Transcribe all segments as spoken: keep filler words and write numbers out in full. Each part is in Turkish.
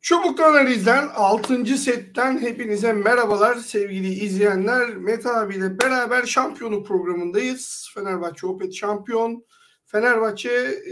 Çubuklu Analiz'den altıncı setten hepinize merhabalar sevgili izleyenler. Mete abiyle beraber şampiyonluk programındayız. Fenerbahçe Opet şampiyon. Fenerbahçe e,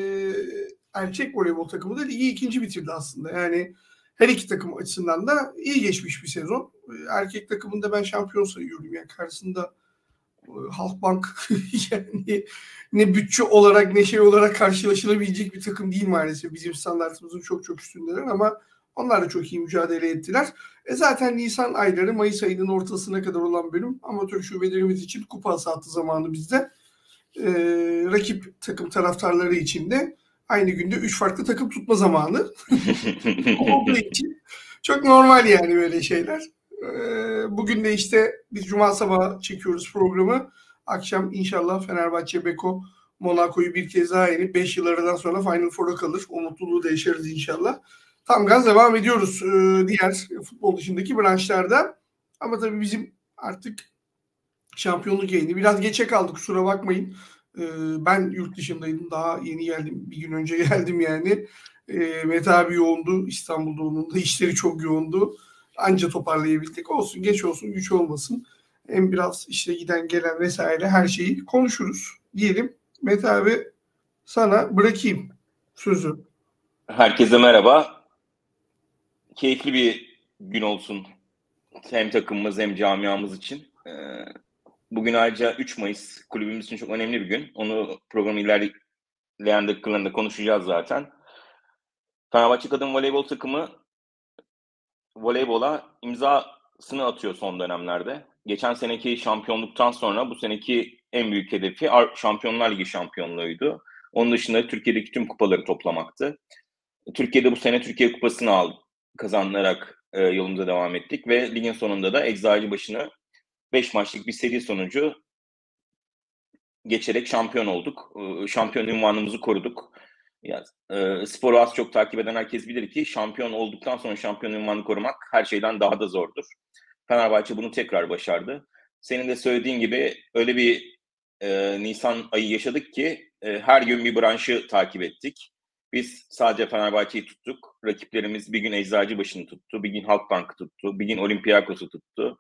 erkek voleybol takımı da ligi ikinci bitirdi aslında. Yani her iki takım açısından da iyi geçmiş bir sezon. Erkek takımında ben şampiyon sayıyorum. Yani karşısında Halkbank yani ne bütçe olarak ne şey olarak karşılaşılabilecek bir takım değil maalesef. Bizim standartımızın çok çok üstündeler ama onlar da çok iyi mücadele ettiler. E zaten Nisan ayları Mayıs ayının ortasına kadar olan bölüm amatör şubelerimiz için kupa hasatı zamanı bizde. E, rakip takım taraftarları için de aynı günde üç farklı takım tutma zamanı. Olduğu için çok normal yani böyle şeyler. Bugün de işte biz Cuma sabahı çekiyoruz programı. Akşam inşallah Fenerbahçe Beko Monaco'yu bir kez daha yenip beş yıl aradan sonra Final Four'a kalır. O mutluluğu da yaşarız inşallah. Tam gaz devam ediyoruz diğer futbol dışındaki branşlarda. Ama tabii bizim artık şampiyonluk yayını biraz geçe kaldı, kusura bakmayın. Ben yurt dışındaydım, daha yeni geldim, bir gün önce geldim yani. Mete abi yoğundu, İstanbul'da onun da işleri çok yoğundu. Anca toparlayabildik. Olsun, geç olsun, güç olmasın. Hem biraz işte giden gelen vesaire her şeyi konuşuruz diyelim. Mete abi, sana bırakayım sözü. Herkese merhaba. Keyifli bir gün olsun hem takımımız hem camiamız için. Bugün ayrıca üç Mayıs kulübümüz için çok önemli bir gün. Onu programın ilerleyen dakikalarında konuşacağız zaten. Fenerbahçe Kadın Voleybol takımı voleybola imzasını atıyor son dönemlerde. Geçen seneki şampiyonluktan sonra bu seneki en büyük hedefi Şampiyonlar Ligi şampiyonluğuydu. Onun dışında Türkiye'deki tüm kupaları toplamaktı. Türkiye'de bu sene Türkiye Kupası'nı aldık, kazanarak e, yolumuza devam ettik ve ligin sonunda da Eczacıbaşı'nı beş maçlık bir seri sonucu geçerek şampiyon olduk. E, şampiyon unvanımızı koruduk. Yani, e, sporu az çok takip eden herkes bilir ki şampiyon olduktan sonra şampiyon unvanını korumak her şeyden daha da zordur. Fenerbahçe bunu tekrar başardı. Senin de söylediğin gibi öyle bir e, Nisan ayı yaşadık ki e, her gün bir branşı takip ettik. Biz sadece Fenerbahçe'yi tuttuk. Rakiplerimiz bir gün Eczacıbaşı'nı tuttu, bir gün Halkbank'ı tuttu, bir gün Olympiakos'u tuttu.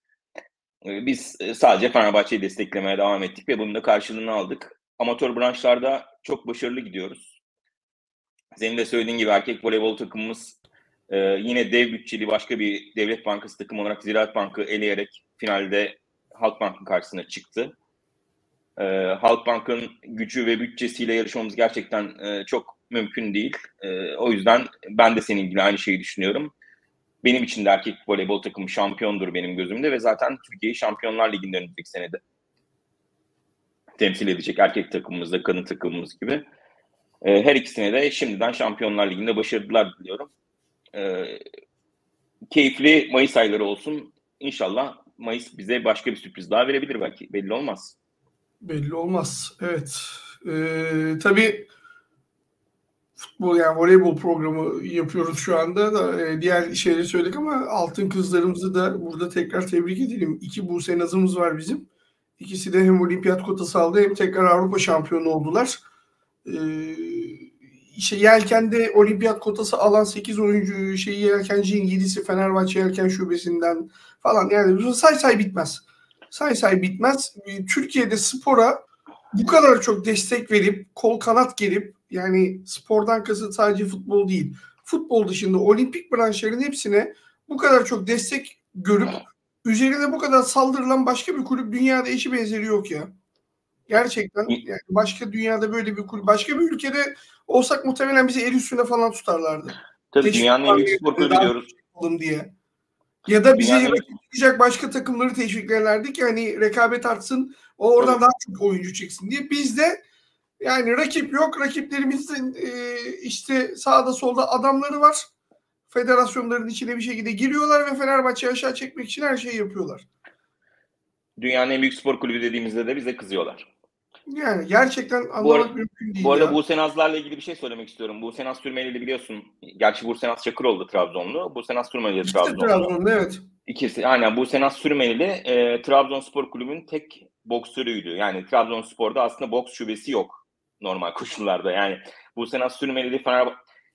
E, biz sadece Fenerbahçe'yi desteklemeye devam ettik ve bunun da karşılığını aldık. Amatör branşlarda çok başarılı gidiyoruz. Senin de söylediğin gibi erkek voleybol takımımız e, yine dev bütçeli başka bir devlet bankası takım olarak Ziraat Bank'ı eleyerek finalde Halkbank'ın karşısına çıktı. E, Halkbank'ın gücü ve bütçesiyle yarışmamız gerçekten e, çok mümkün değil. E, o yüzden ben de senin gibi aynı şeyi düşünüyorum. Benim için de erkek voleybol takımı şampiyondur benim gözümde ve zaten Türkiye'yi Şampiyonlar Ligi'nde önümüzdeki senede temsil edecek erkek takımımız da kadın takımımız gibi. Her ikisine de şimdiden Şampiyonlar Ligi'nde başarılar diliyorum. Ee, keyifli Mayıs ayları olsun. İnşallah Mayıs bize başka bir sürpriz daha verebilir belki. Belli olmaz. Belli olmaz. Evet. Ee, tabii futbol yani voleybol programı yapıyoruz şu anda da e, diğer şeyleri söyledik ama altın kızlarımızı da burada tekrar tebrik edelim. İki Buse Nazımız var bizim. İkisi de hem olimpiyat kotası aldı hem tekrar Avrupa şampiyonu oldular. Ee, işte yelkende olimpiyat kotası alan sekiz oyuncu, şeyi yelkencinin yedisi Fenerbahçe Yelken Şubesi'nden falan, yani say say bitmez. Say say bitmez. Türkiye'de spora bu kadar çok destek verip kol kanat gelip, yani spordan kasıt sadece futbol değil, futbol dışında olimpik branşların hepsine bu kadar çok destek görüp üzerine bu kadar saldırılan başka bir kulüp dünyada eşi benzeri yok ya. Gerçekten yani başka dünyada böyle bir kulüp, başka bir ülkede olsak muhtemelen bizi el üstüne falan tutarlardı. Tabii Teşvik dünyanın en büyük spor kulübü diyoruz. Diye. Ya da bize rakip başka takımları teşviklerlerdi ki hani rekabet artsın, o oradan Tabii. daha çok oyuncu çıksın diye. Bizde yani rakip yok. Rakiplerimizin e, işte sağda solda adamları var. Federasyonların içine bir şekilde giriyorlar ve Fenerbahçe'yi aşağı çekmek için her şeyi yapıyorlar. Dünyanın en büyük spor kulübü dediğimizde de bize kızıyorlar. Yani gerçekten anlamak mümkün değil. Bu arada ya. Buse Nazlar'la ilgili bir şey söylemek istiyorum. Buse Naz Türmeli'yle biliyorsun. Gerçi Buse Naz Çakıroğlu Trabzonlu. Buse Naz Türmeli de Trabzonlu. Trabzonlu, evet. İkisi. Aynen. Buse Naz Türmeli e, Trabzonspor Kulübü'nün tek boksörüydü. Yani Trabzonspor'da aslında boks şubesi yok normal koşullarda. Yani Buse Naz Türmeli Fenerbahçe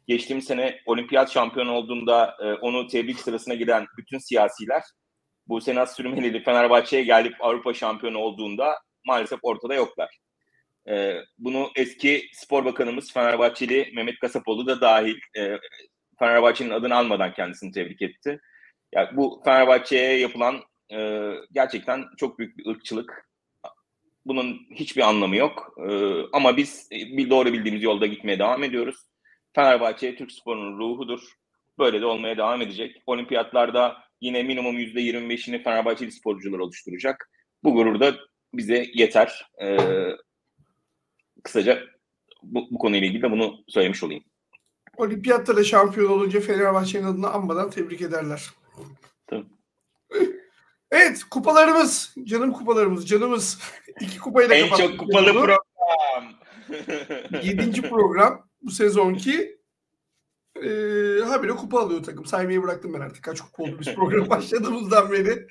geçtiğimiz sene olimpiyat şampiyonu olduğunda e, onu tebrik sırasına giden bütün siyasiler bu Senat Sürmeneli Fenerbahçe'ye gelip Avrupa şampiyonu olduğunda maalesef ortada yoklar. E, bunu eski spor bakanımız Fenerbahçeli Mehmet Kasapoğlu da dahil e, Fenerbahçe'nin adını almadan kendisini tebrik etti. Yani bu Fenerbahçe'ye yapılan e, gerçekten çok büyük bir ırkçılık. Bunun hiçbir anlamı yok. E, ama biz bir doğru bildiğimiz yolda gitmeye devam ediyoruz. Fenerbahçe Türk sporunun ruhudur. Böyle de olmaya devam edecek. Olimpiyatlarda yine minimum yüzde yirmi beşini Fenerbahçeli sporcular oluşturacak. Bu gurur da bize yeter. E, kısaca bu, bu konuyla ilgili de bunu söylemiş olayım. Olimpiyatta da şampiyon olunca Fenerbahçe'nin adını anmadan tebrik ederler. Tabii. Evet, kupalarımız, canım kupalarımız, canımız. İki kupayla en kapattık. En çok kupalı program. Yedinci program bu sezonki. Ee, habire kupa alıyor takım. Saymayı bıraktım ben artık. Kaç kupa oldu biz program başladığımızdan beri.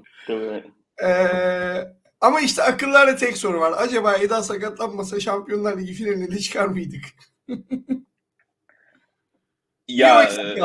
ee, ama işte akıllarda tek soru var. Acaba Eda sakatlanmasa Şampiyonlar Ligi finaline de çıkar mıydık? Ya e,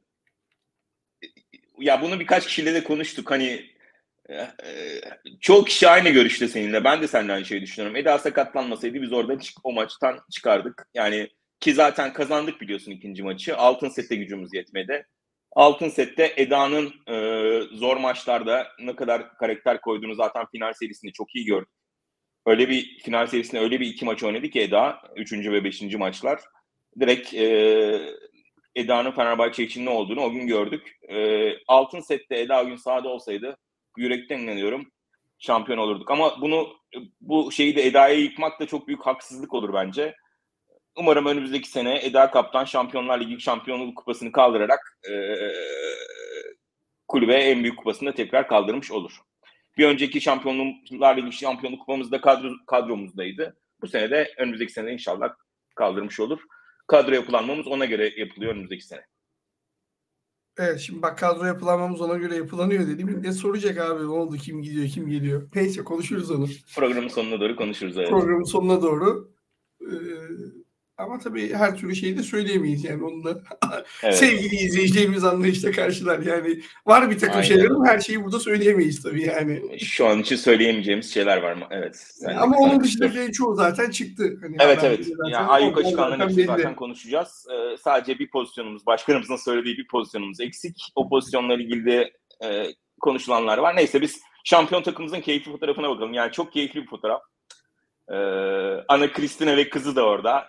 ya bunu birkaç kişiyle de konuştuk. Hani e, çoğu kişi aynı görüşte seninle. Ben de senden aynı şeyi düşünüyorum. Eda sakatlanmasaydı biz orada çık, o maçtan çıkardık. Yani ki zaten kazandık biliyorsun ikinci maçı. Altın sette gücümüz yetmedi. Altın sette Eda'nın e, zor maçlarda ne kadar karakter koyduğunu zaten final serisinde çok iyi gördük. Öyle bir final serisinde öyle bir iki maç oynadı ki Eda. Üçüncü ve beşinci maçlar. Direkt e, Eda'nın Fenerbahçe için ne olduğunu o gün gördük. E, altın sette Eda o gün sahada olsaydı yürekten inanıyorum şampiyon olurduk. Ama bunu bu şeyi de Eda'ya yıkmak da çok büyük haksızlık olur bence. Umarım önümüzdeki sene Eda Kaptan Şampiyonlar Ligi Şampiyonluk Kupası'nı kaldırarak e, kulübe en büyük kupasını da tekrar kaldırmış olur. Bir önceki Şampiyonlar Ligi Şampiyonluk Kupamız da kadro, kadromuzdaydı. Bu sene de önümüzdeki sene inşallah kaldırmış olur. Kadro yapılanmamız ona göre yapılıyor önümüzdeki sene. Evet, şimdi bak kadro yapılanmamız ona göre yapılanıyor dedim. Ne soracak abi, ne oldu, kim gidiyor kim geliyor. Neyse konuşuruz onu. Programın sonuna doğru konuşuruz. Evet. Programın sonuna doğru. Ee, ama tabii her türlü şeyi de söyleyemeyiz yani onu da evet. Sevgili izleyicilerimiz anlayışla karşılar. Yani var bir takım şeyler ama her şeyi burada söyleyemeyiz tabii yani. Şu an için söyleyemeyeceğimiz şeyler var mı? Evet. Ama onun dışındaki çoğu zaten çıktı. Hani evet evet. Yani Ayyuk Açıkan'la hepsini zaten konuşacağız. Ee, sadece bir pozisyonumuz, başkanımızın söylediği bir pozisyonumuz eksik. O pozisyonla ilgili de e, konuşulanlar var. Neyse biz şampiyon takımımızın keyifli fotoğrafına bakalım. Yani çok keyifli bir fotoğraf. Ee, Ana Kristina ve kızı da orada.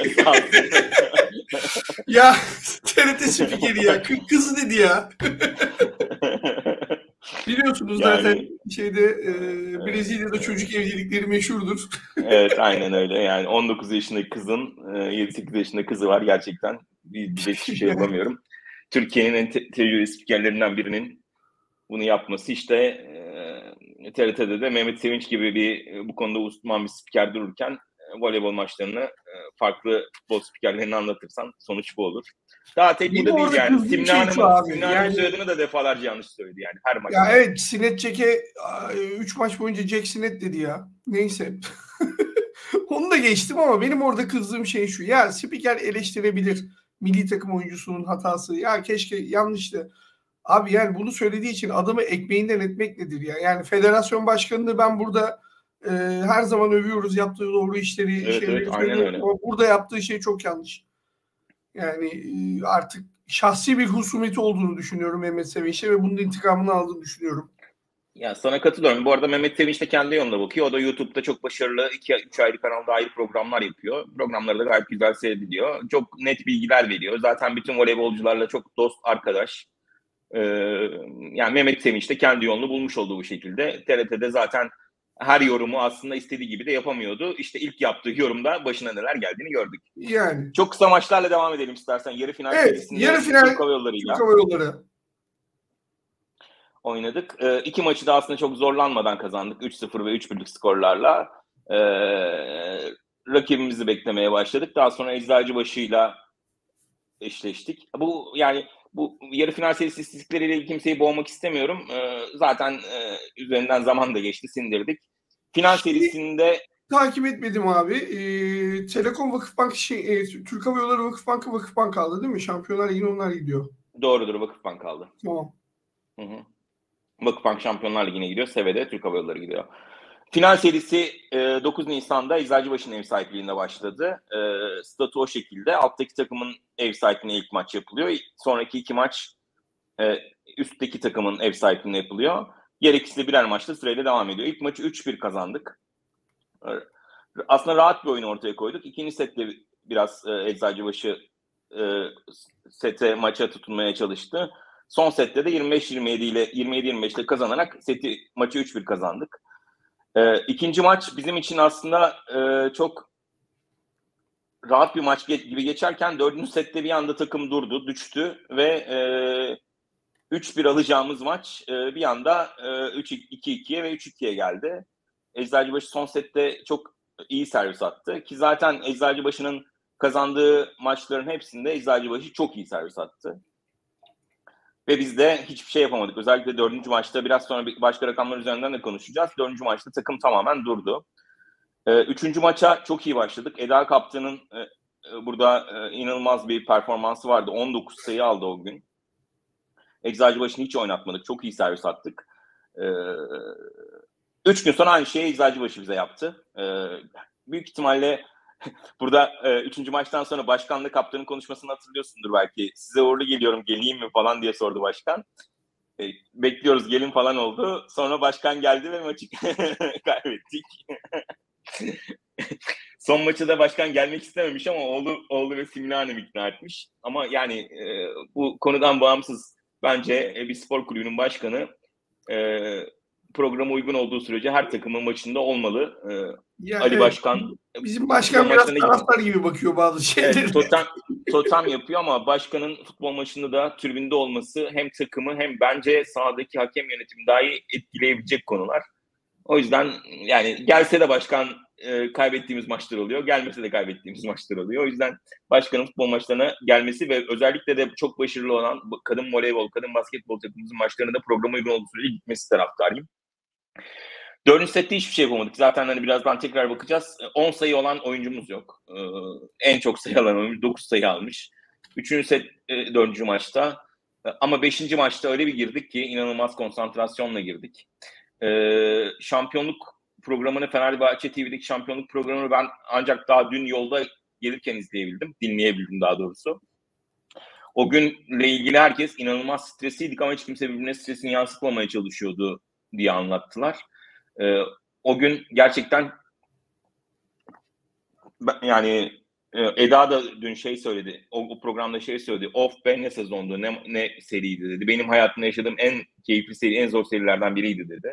Ya T R T spikeri ya. Kızı dedi ya. Biliyorsunuz yani, zaten şeyde e, Brezilya'da çocuk evlilikleri meşhurdur. Evet aynen öyle. Yani on dokuz yaşındaki kızın e, yedi sekiz yaşında kızı var gerçekten. Bir, bir hiçbir şey yapamıyorum. Türkiye'nin en te- tecrübeli spikerlerinden birinin bunu yapması işte e, T R T'de de Mehmet Sevinç gibi bir e, bu konuda uzman bir spiker dururken e, voleybol maçlarını e, farklı futbol spikerlerini anlatırsan sonuç bu olur. Daha tek bu da değil yani. Simne Hanım'ın yani... soyadını da defalarca yanlış söyledi yani her maç. Ya evet Sinet Çek'e üç maç boyunca Jack Sinet dedi ya. Neyse. Onu da geçtim ama benim orada kızdığım şey şu. Ya spiker eleştirebilir milli takım oyuncusunun hatası. Ya keşke yanlıştı. Abi yani bunu söylediği için adamı ekmeğinden etmek nedir ya? Yani federasyon başkanını ben burada e, her zaman övüyoruz yaptığı doğru işleri. Evet, evet, aynen öyle. Ama burada yaptığı şey çok yanlış. Yani e, artık şahsi bir husumeti olduğunu düşünüyorum Mehmet Sevinç'e ve bunun intikamını aldığını düşünüyorum. Ya sana katılıyorum. Bu arada Mehmet Sevinç de kendi yoluna bakıyor. O da YouTube'da çok başarılı iki üç ayrı kanalda ayrı programlar yapıyor. Programları da gayet güzel seyrediliyor. Çok net bilgiler veriyor. Zaten bütün voleybolcularla çok dost, arkadaş. Ee, yani Mehmet Sevinç de kendi yolunu bulmuş oldu bu şekilde. T R T'de zaten her yorumu aslında istediği gibi de yapamıyordu. İşte ilk yaptığı yorumda başına neler geldiğini gördük. Yani. Çok kısa maçlarla devam edelim istersen. Yarı final evet, serisinde yarı final Türk Hava Yolları'yla Türk Hava Yolları oynadık. Ee, iki maçı da aslında çok zorlanmadan kazandık. üç sıfır ve üç birlik skorlarla. Ee, rakibimizi beklemeye başladık. Daha sonra Eczacıbaşı'yla eşleştik. Bu yani bu yarı final serisi istatistikleriyle kimseyi boğmak istemiyorum. Ee, zaten e, üzerinden zaman da geçti, sindirdik. Final serisinde takip etmedim abi. Ee, Telekom Vakıfbank, şey, e, Türk Hava Yolları Vakıfbank'ı Vakıfbank aldı değil mi? Şampiyonlar Ligi'ne onlar gidiyor. Doğrudur, Vakıfbank aldı. Tamam. Hı hı. Vakıfbank Şampiyonlar Ligi'ne gidiyor. S E V'de Türk Hava Yolları gidiyor. Final serisi e, dokuz Nisan'da Eczacıbaşı'nın ev sahipliğinde başladı. E, statü o şekilde. Alttaki takımın ev sahipliğine ilk maç yapılıyor. Sonraki iki maç e, üstteki takımın ev sahipliğine yapılıyor. Diğer ikisi de birer maçta sırayla devam ediyor. İlk maçı üç bir kazandık. E, aslında rahat bir oyun ortaya koyduk. İkinci sette biraz e, Eczacıbaşı e, sete, maça tutunmaya çalıştı. Son sette de yirmi beş yirmi yedi ile yirmi yedi yirmi beş ile kazanarak seti, maçı üç bir kazandık. E, ikinci maç bizim için aslında e, çok rahat bir maç gibi geçerken dördüncü sette bir anda takım durdu, düştü ve e, üç bir alacağımız maç e, bir anda e, üç iki ikiye ve üç ikiye geldi. Eczacıbaşı son sette çok iyi servis attı ki zaten Eczacıbaşı'nın kazandığı maçların hepsinde Eczacıbaşı çok iyi servis attı. Ve biz de hiçbir şey yapamadık. Özellikle dördüncü maçta, biraz sonra başka rakamlar üzerinden de konuşacağız. Dördüncü maçta takım tamamen durdu. Ee, üçüncü maça çok iyi başladık. Eda Kaptan'ın e, burada e, inanılmaz bir performansı vardı. on dokuz sayı aldı o gün. Eczacıbaşı'nı hiç oynatmadık. Çok iyi servis attık. Ee, üç gün sonra aynı şeyi Eczacıbaşı bize yaptı. Ee, büyük ihtimalle burada e, üçüncü maçtan sonra başkanla kaptanın konuşmasını hatırlıyorsundur belki. Size uğurlu geliyorum, geleyim mi falan diye sordu başkan. E, bekliyoruz, gelin falan oldu. Sonra başkan geldi ve maçı kaybettik. Son maçta da başkan gelmek istememiş ama oğlu, oğlu ve Simine Hanım ikna etmiş. Ama yani e, bu konudan bağımsız bence e, bir spor kulübünün başkanı e, programa uygun olduğu sürece her takımın maçında olmalı. E, ya Ali evet. Başkan bizim başkan biraz taraftar gibi bakıyor bazı şeylere. Evet, totem, totem yapıyor ama başkanın futbol maçında da tribünde olması hem takımı hem bence sahadaki hakem yönetimi dahi etkileyebilecek konular. O yüzden yani gelse de başkan e, kaybettiğimiz maçlar oluyor, gelmese de kaybettiğimiz maçlar oluyor. O yüzden başkanın futbol maçlarına gelmesi ve özellikle de çok başarılı olan kadın voleybol, kadın basketbol takımımızın maçlarına da programa uygun olduğu sürece gitmesi taraftarıyım. Dördüncü sette hiçbir şey yapamadık. Zaten hani birazdan tekrar bakacağız. on sayı olan oyuncumuz yok. Ee, en çok sayı alan oyuncu dokuz sayı almış. Üçüncü set e, dördüncü maçta. E, ama beşinci maçta öyle bir girdik ki inanılmaz konsantrasyonla girdik. Ee, şampiyonluk programını, Fenerbahçe T V'deki şampiyonluk programını ben ancak daha dün yolda gelirken izleyebildim. Dinleyebildim daha doğrusu. O günle ilgili herkes inanılmaz stresiydik ama hiç kimse birbirine stresini yansıtmamaya çalışıyordu diye anlattılar. Ee, o gün gerçekten yani e, Eda da dün şey söyledi, o, o programda şey söyledi, of be ne sezondu, ne, ne seriydi dedi. Benim hayatımda yaşadığım en keyifli seri, en zor serilerden biriydi dedi.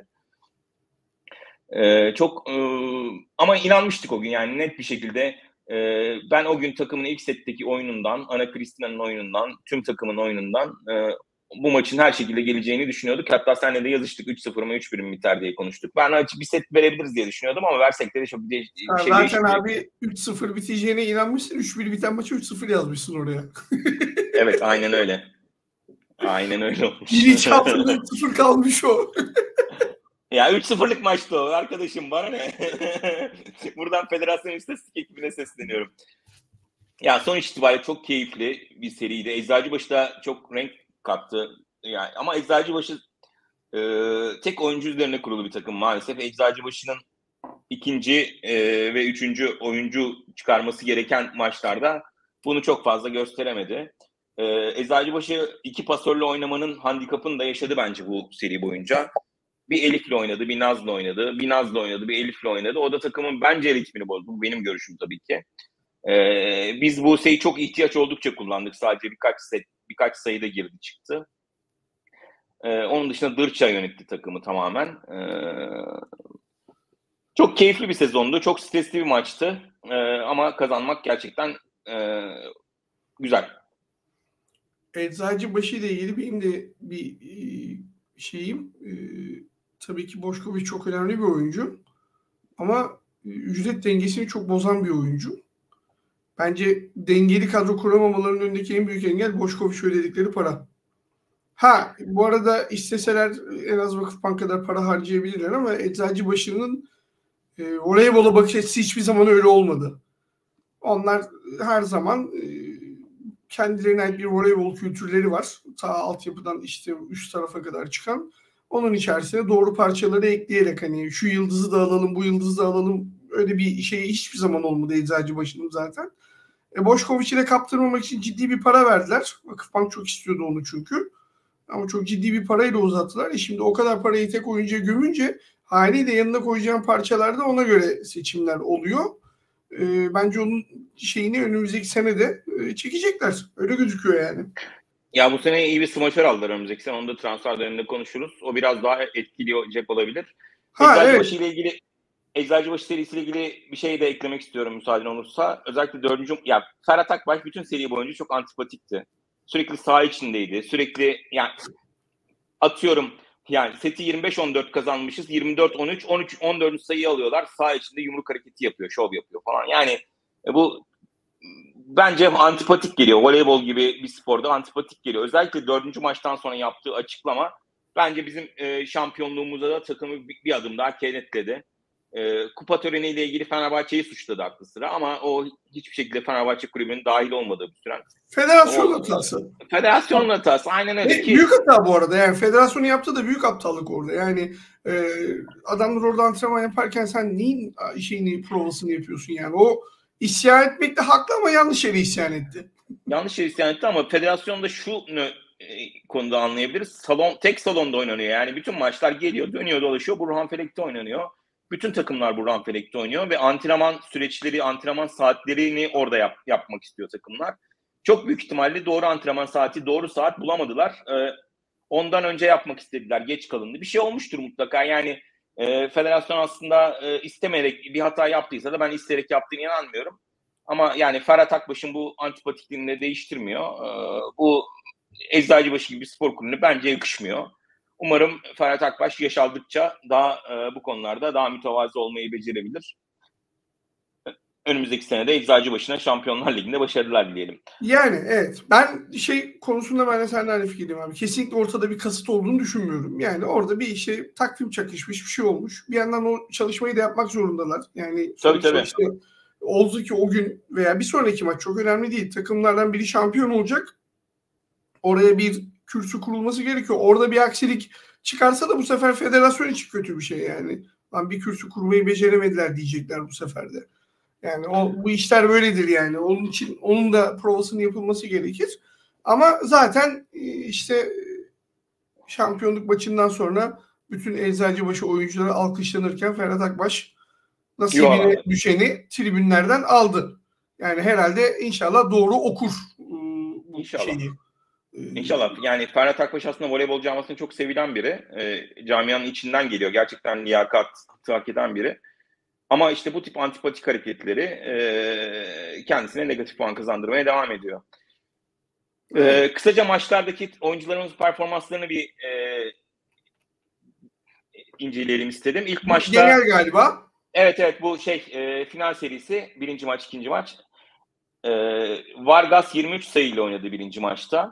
Ee, çok e, ama inanmıştık o gün yani net bir şekilde. E, ben o gün takımın ilk setteki oyunundan, Ana Kristina'nın oyunundan, tüm takımın oyunundan e, bu maçın her şekilde geleceğini düşünüyorduk. Hatta seninle de yazıştık, üç sıfır mı üç bir mi biter diye konuştuk. Ben açık bir set verebiliriz diye düşünüyordum ama versek de çok bir, değiş- bir şey değişmeyecek. Zaten abi üç sıfır biteceğine inanmışsın. üç bir biten maçı üç sıfır yazmışsın oraya. Evet, aynen öyle. Aynen öyle olmuş. Birinci haftada üç sıfır kalmış o. Ya üç sıfırlık maçtı o arkadaşım, bana ne? Buradan federasyon istatistik ekibine sesleniyorum. Ya sonuç itibariyle çok keyifli bir seriydi. Eczacıbaşı da çok renk kattı. Yani ama Eczacıbaşı e, tek oyuncu üzerine kurulu bir takım maalesef. Eczacıbaşı'nın ikinci e, ve üçüncü oyuncu çıkarması gereken maçlarda bunu çok fazla gösteremedi. E, Eczacıbaşı iki pasörle oynamanın handikapını da yaşadı bence bu seri boyunca. Bir Elif'le oynadı, bir Naz'la oynadı, bir Naz'la oynadı, bir Elif'le oynadı. O da takımın bence ritmini bozdu. Bu benim görüşüm tabii ki. Ee, biz bu sayıyı çok ihtiyaç oldukça kullandık. Sadece birkaç set, birkaç sayıda girdi çıktı. Ee, onun dışında Dırça yönetti takımı tamamen. Ee, çok keyifli bir sezondu. Çok stresli bir maçtı. Ee, ama kazanmak gerçekten e, güzel. Eczacıbaşı ile ilgili benim de bir şeyim. E, tabii ki Boşkoviç çok önemli bir oyuncu. Ama ücret dengesini çok bozan bir oyuncu. Bence dengeli kadro kuramamalarının önündeki en büyük engel Boşkoviç ödedikleri para. Ha bu arada isteseler en az Vakıfbank kadar para harcayabilirler ama Eczacıbaşı'nın E, voleybola bakış açısı hiçbir zaman öyle olmadı. Onlar her zaman e, kendilerine ait bir voleybol kültürleri var. Ta altyapıdan işte üst tarafa kadar çıkan. Onun içerisine doğru parçaları ekleyerek hani şu yıldızı da alalım, bu yıldızı da alalım, öyle bir şey hiçbir zaman olmadı Eczacıbaşı'nın zaten. E, Boşkoviç'i de kaptırmamak için ciddi bir para verdiler. Vakıfbank çok istiyordu onu çünkü. Ama çok ciddi bir parayla uzattılar. E şimdi o kadar parayı tek oyuncuya gömünce haliyle yanına koyacağım parçalarda ona göre seçimler oluyor. E, bence onun şeyini önümüzdeki sene de e, çekecekler. Öyle gözüküyor yani. Ya bu sene iyi bir smaçör aldılar önümüzdeki sene. Onu da transfer döneminde konuşuruz. O biraz daha etkili olacak olabilir. Ha, Eczacıbaşı evet. ile ilgili Eczacıbaşı serisiyle ilgili bir şey de eklemek istiyorum müsaaden olursa. Özellikle dördüncü... Ya Ferhat Akbaş bütün seri boyunca çok antipatikti. Sürekli saha içindeydi. Sürekli yani atıyorum yani seti yirmi beş on dört kazanmışız. yirmi dört on üç on üç on dördüncü sayıyı alıyorlar. Saha içinde yumruk hareketi yapıyor. Şov yapıyor falan. Yani e, bu bence antipatik geliyor. Voleybol gibi bir sporda antipatik geliyor. Özellikle dördüncü maçtan sonra yaptığı açıklama bence bizim e, şampiyonluğumuza da takımı bir, bir adım daha kenetledi. E, kupa töreniyle ilgili Fenerbahçe'yi suçladı aklı sıra ama o hiçbir şekilde Fenerbahçe kulübünün dahil olmadığı bir süren. Federasyon O, hatası. federasyonun hatası. Aynen öyle Ve ki. büyük hata bu arada. Yani federasyonun yaptığı da büyük aptallık orada. Yani e, adamlar orada antrenman yaparken sen neyin şeyini, provasını yapıyorsun yani. O isyan etmekte haklı ama yanlış yere isyan etti. Yanlış şey isyan etti ama federasyonda şu e, konuda anlayabiliriz. Salon, tek salonda oynanıyor. Yani bütün maçlar geliyor, dönüyor, dolaşıyor. Burhanfelek'te oynanıyor. Bütün takımlar Burhanfelek'te oynuyor ve antrenman süreçleri, antrenman saatlerini orada yap, yapmak istiyor takımlar. Çok büyük ihtimalle doğru antrenman saati, doğru saat bulamadılar. Ee, ondan önce yapmak istediler, geç kalındı. Bir şey olmuştur mutlaka. Yani e, federasyon aslında e, istemeyerek bir hata yaptıysa da ben isteyerek yaptığını inanmıyorum. Ama yani Ferhat Akbaş'ın bu antipatikliğini de değiştirmiyor. Ee, bu Eczacıbaşı gibi bir spor kulübüne bence yakışmıyor. Umarım Ferhat Akbaş yaş aldıkça daha e, bu konularda daha mütevazı olmayı becerebilir. Önümüzdeki sene de Eczacıbaşı'na Şampiyonlar Ligi'nde başarılar dileyelim. Yani evet. Ben şey konusunda ben de seninle aynı fikirdeyim abi. Kesinlikle ortada bir kasıt olduğunu düşünmüyorum. Yani orada bir şey takvim çakışmış bir şey olmuş. Bir yandan o çalışmayı da yapmak zorundalar. Yani Tabii sonuçta tabii. işte oldu ki o gün veya bir sonraki maç çok önemli değil. Takımlardan biri şampiyon olacak. Oraya bir kürsü kurulması gerekiyor. Orada bir aksilik çıkarsa da bu sefer federasyon için kötü bir şey yani. Lan bir kürsü kurmayı beceremediler diyecekler bu sefer de. Yani o, bu işler böyledir yani. Onun için onun da provasının yapılması gerekir. Ama zaten işte şampiyonluk maçından sonra bütün Eczacıbaşı oyuncuları alkışlanırken Ferhat Akbaş nasibine Yuvarlandı. düşeni tribünlerden aldı. Yani herhalde inşallah doğru okur bu İnşallah. şeyi. İnşallah. Yani Ferhat Akbaş aslında voleybol camiasında çok sevilen biri. E, camianın içinden geliyor. Gerçekten liyakat hak eden biri. Ama işte bu tip antipatik hareketleri e, kendisine negatif puan kazandırmaya devam ediyor. Evet. E, kısaca maçlardaki oyuncularımızın performanslarını bir e, inceleyelim istedim. İlk maçta... Genel galiba. Evet evet bu şey e, final serisi. Birinci maç, ikinci maç. E, Vargas yirmi üç sayıyla oynadı birinci maçta.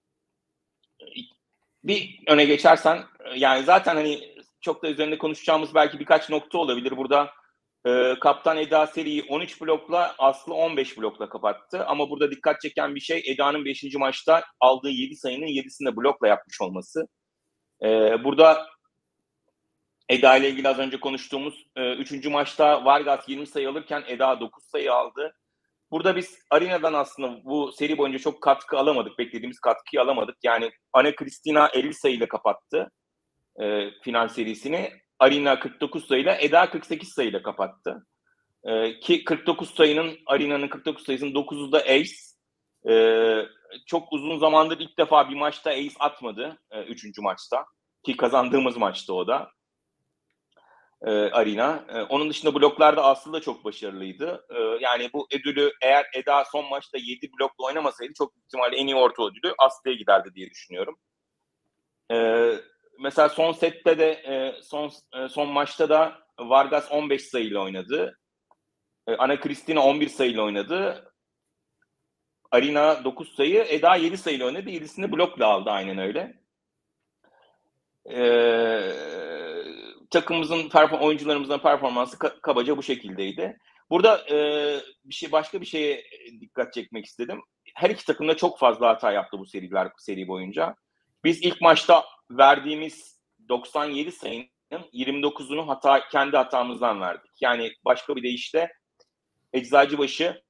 Bir öne geçersen yani zaten hani çok da üzerinde konuşacağımız belki birkaç nokta olabilir. Burada e, Kaptan Eda seriyi on üç blokla, Aslı on beş blokla kapattı. Ama burada dikkat çeken bir şey Eda'nın beşinci maçta aldığı yedi sayının yedisini de blokla yapmış olması. E, burada Eda ile ilgili az önce konuştuğumuz e, üçüncü maçta Vargas yirmi sayı alırken Eda dokuz sayı aldı. Burada biz Arina'dan aslında bu seri boyunca çok katkı alamadık. Beklediğimiz katkıyı alamadık. Yani Ana Cristina elli sayıyla kapattı e, final serisini. Arina kırk dokuz sayıyla, Eda kırk sekiz sayıyla kapattı. E, ki kırk dokuz sayının, Arina'nın kırk dokuz sayısının dokuzu da ace. E, çok uzun zamandır ilk defa bir maçta ace atmadı. E, üçüncü maçta. Ki kazandığımız maçta o da. E, Arina. E, onun dışında bloklarda Aslı da çok başarılıydı. E, yani bu ödülü eğer Eda son maçta yedi blokla oynamasaydı çok ihtimalle en iyi orta ödülü Aslı'ya giderdi diye düşünüyorum. E, mesela son sette de e, son e, son maçta da Vargas on beş sayıyla oynadı. E, Ana Cristina on bir sayıyla oynadı. Arina dokuz sayı, Eda yedi sayıyla oynadı. yedisini blokla aldı aynen öyle. Eee takımımızın, perform- oyuncularımızın performansı ka- kabaca bu şekildeydi. Burada e, bir şey başka bir şeye dikkat çekmek istedim. Her iki takım da çok fazla hata yaptı bu seriler seri boyunca. Biz ilk maçta verdiğimiz doksan yedi sayının yirmi dokuzunu hata kendi hatamızdan verdik. Yani başka bir deyişle Eczacıbaşı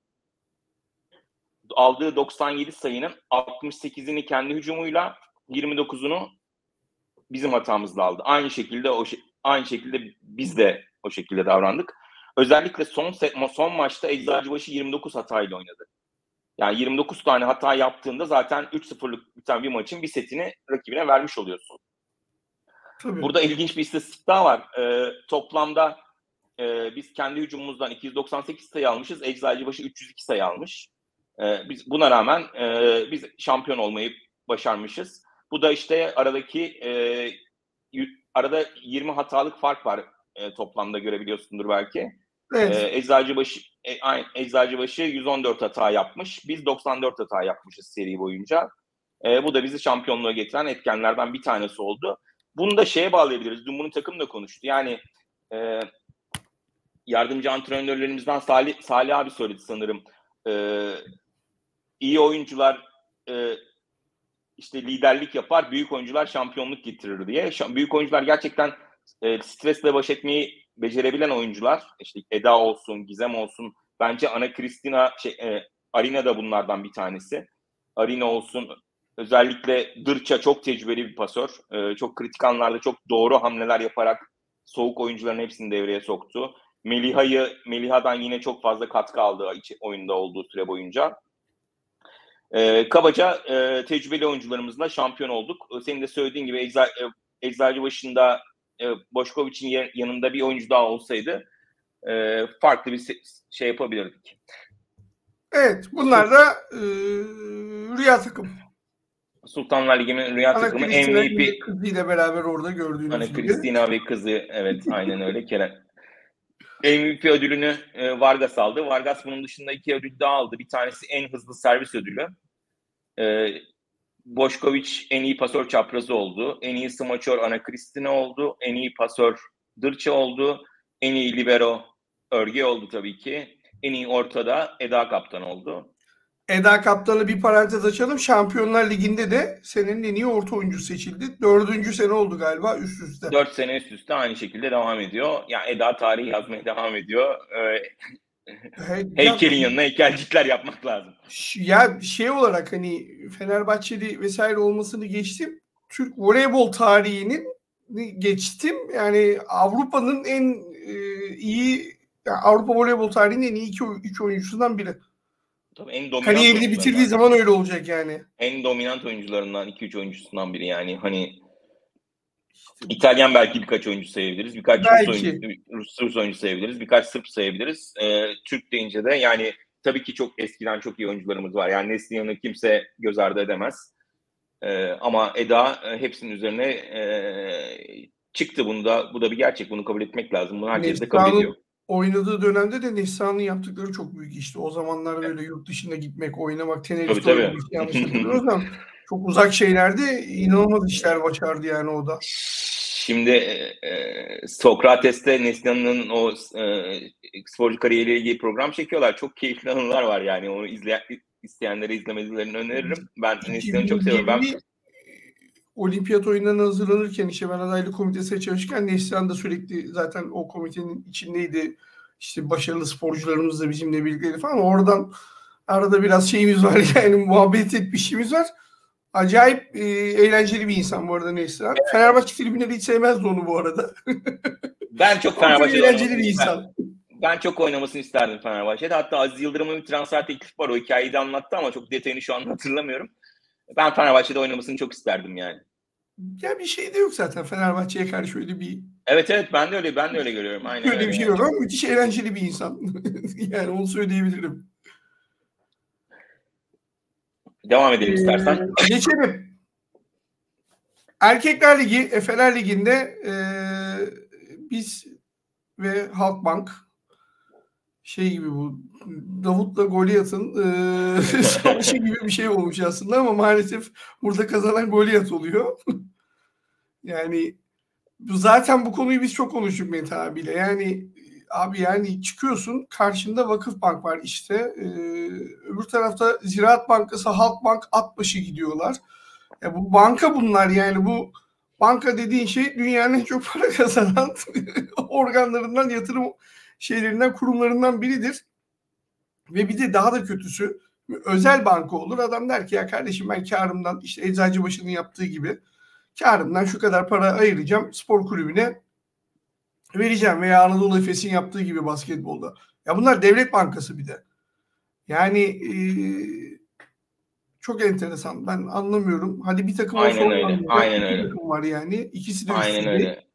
aldığı doksan yedi sayının altmış sekizini kendi hücumuyla, yirmi dokuzunu bizim hatamızla aldı. Aynı şekilde o aynı şekilde biz de o şekilde davrandık. Özellikle son set, son maçta Eczacıbaşı yirmi dokuz hatayla oynadı. Yani yirmi dokuz tane hata yaptığında zaten üç sıfırlık biten bir maçın bir setini rakibine vermiş oluyorsun. Tabii. Burada ilginç bir istatistik daha var. Ee, toplamda e, biz kendi hücumumuzdan iki yüz doksan sekiz sayı almışız. Eczacıbaşı üç yüz iki sayı almış. Ee, biz buna rağmen e, biz şampiyon olmayı başarmışız. Bu da işte aradaki e, arada yirmi hatalık fark var e, toplamda, görebiliyorsundur belki. Evet. E, Eczacıbaşı e, Eczacıbaşı yüz on dört hata yapmış. Biz doksan dört hata yapmışız seri boyunca. E, bu da bizi şampiyonluğa getiren etkenlerden bir tanesi oldu. Bunu da şeye bağlayabiliriz. Dün bunu takım da konuştu. Yani e, yardımcı antrenörlerimizden Salih, Salih abi söyledi sanırım. E, iyi oyuncular e, işte liderlik yapar, büyük oyuncular şampiyonluk getirir diye. Büyük oyuncular gerçekten e, stresle baş etmeyi becerebilen oyuncular. İşte Eda olsun, Gizem olsun. Bence Ana Kristina, şey, e, Arina da bunlardan bir tanesi. Arina olsun. Özellikle Dırça çok tecrübeli bir pasör. E, çok kritik anlarda çok doğru hamleler yaparak soğuk oyuncuların hepsini devreye soktu. Meliha'yı, Meliha'dan yine çok fazla katkı aldı oyunda olduğu süre boyunca. E, kabaca e, tecrübeli oyuncularımızla şampiyon olduk. Senin de söylediğin gibi Ecza, e, Eczacıbaşı'nda e, Boşkoviç'in yanında bir oyuncu daha olsaydı e, farklı bir şey yapabilirdik. Evet, bunlar da e, Rüya takım. Sultanlar Ligi'nin Rüya Ana takımı Kristina M V P kızıyla beraber orada gördüğünüz Ana gibi. Kristina ve kızı, evet aynen öyle Kerem. M V P ödülünü e, Vargas aldı. Vargas bunun dışında iki ödül daha aldı. Bir tanesi en hızlı servis ödülü. E, Boşkoviç en iyi pasör çaprazı oldu. En iyi smaçör Ana Kristina oldu. En iyi pasör Dırça oldu. En iyi libero Örge oldu tabii ki. En iyi ortada Eda Kaptan oldu. Eda Kaptan'ı bir parantez açalım. Şampiyonlar Ligi'nde de senenin en iyi orta oyuncusu seçildi. Dördüncü sene oldu galiba üst üste. Dört sene üst üste aynı şekilde devam ediyor. Yani Eda tarihi yazmaya devam ediyor. Ee, heykelin ya, yanına heykelcikler yapmak lazım. Ya şey olarak hani Fenerbahçeli vesaire olmasını geçtim. Türk voleybol tarihinin geçtim. Yani Avrupa'nın en e, iyi, yani Avrupa voleybol tarihinin en iyi iki, iki oyuncusundan biri. Tabii en dominant kariyerini bitirdiği zaman öyle olacak yani. En dominant oyuncularından, iki üç oyuncusundan biri yani. Hani İtalyan belki birkaç oyuncu sayabiliriz. Birkaç Rus oyuncu, Rus, Rus oyuncu sayabiliriz. Birkaç Sırp sayabiliriz. Ee, Türk deyince de yani tabii ki çok eskiden çok iyi oyuncularımız var. Yani Neslihan'ı kimse göz ardı edemez. Ee, ama Eda e, hepsinin üzerine e, çıktı. Bunu da, bu da bir gerçek. Bunu kabul etmek lazım. Bunu herkes de kabul ediyor. Oynadığı dönemde de Neslihan'ın yaptıkları çok büyük işte. O zamanlar böyle yurt dışına gitmek, oynamak, Tenerife oynamış, yanlış hatırlıyorsam. Çok uzak şeylerde inanılmaz işler başardı yani o da. Şimdi e, Sokrates'te Neslihan'ın o e, sporcu kariyeriyle ilgili program çekiyorlar. Çok keyifli anılar var yani. Onu izleyen, isteyenlere izlemelerini öneririm. Ben Neslihan'ı çok seviyorum. Ben Olimpiyat oyunlarına hazırlanırken işte ben adaylık komitesine çalışırken Neslihan da sürekli zaten o komitenin içindeydi. İşte başarılı sporcularımız da bizimle birlikteydi falan. Oradan arada biraz şeyimiz var yani muhabbet etmişimiz var. Acayip e, eğlenceli bir insan bu arada Neslihan. Evet. Fenerbahçe tribünleri hiç sevmezdi onu bu arada. Ben çok Fenerbahçe eğlenceli bir insan. Ben, ben çok oynamasını isterdim Fenerbahçe'de. Hatta Aziz Yıldırım'ın bir transfer teklifi var. O hikayeyi de anlattı ama çok detayını şu an hatırlamıyorum. Ben Fenerbahçe'de oynamasını çok isterdim yani. Ya bir şey de yok zaten Fenerbahçe'ye karşı öyle bir... Evet evet ben de öyle ben de öyle görüyorum. Aynen öyle öyle bir şey yani. yok ama müthiş eğlenceli bir insan. Yani onu söyleyebilirim. Devam edelim ee, istersen. Geçelim. Erkekler Ligi, Efeler Ligi'nde e, biz ve Halkbank şey gibi bu Davut'la Goliath'ın e, savaşı gibi bir şey olmuş aslında ama maalesef burada kazanan Goliath oluyor. Yani Zaten bu konuyu biz çok konuştuk Mete abiyle. Yani abi yani çıkıyorsun karşında Vakıfbank var işte. Ee, öbür tarafta Ziraat Bankası, Halkbank at başı gidiyorlar. Ya bu banka bunlar yani bu banka dediğin şey dünyanın en çok para kazanan organlarından, yatırım şeylerinden, kurumlarından biridir. Ve bir de daha da kötüsü özel banka olur. Adam der ki ya kardeşim ben karımdan işte Eczacıbaşı'nın yaptığı gibi karımdan şu kadar para ayıracağım spor kulübüne vereceğim veya Anadolu Efes'in yaptığı gibi basketbolda. Ya bunlar devlet bankası bir de. Yani e, çok enteresan. Ben anlamıyorum. Hadi bir takım olsa Aynen öyle. anlayacak. Aynen İki öyle. takım var yani. İkisi de üst Aynen düzey. öyle.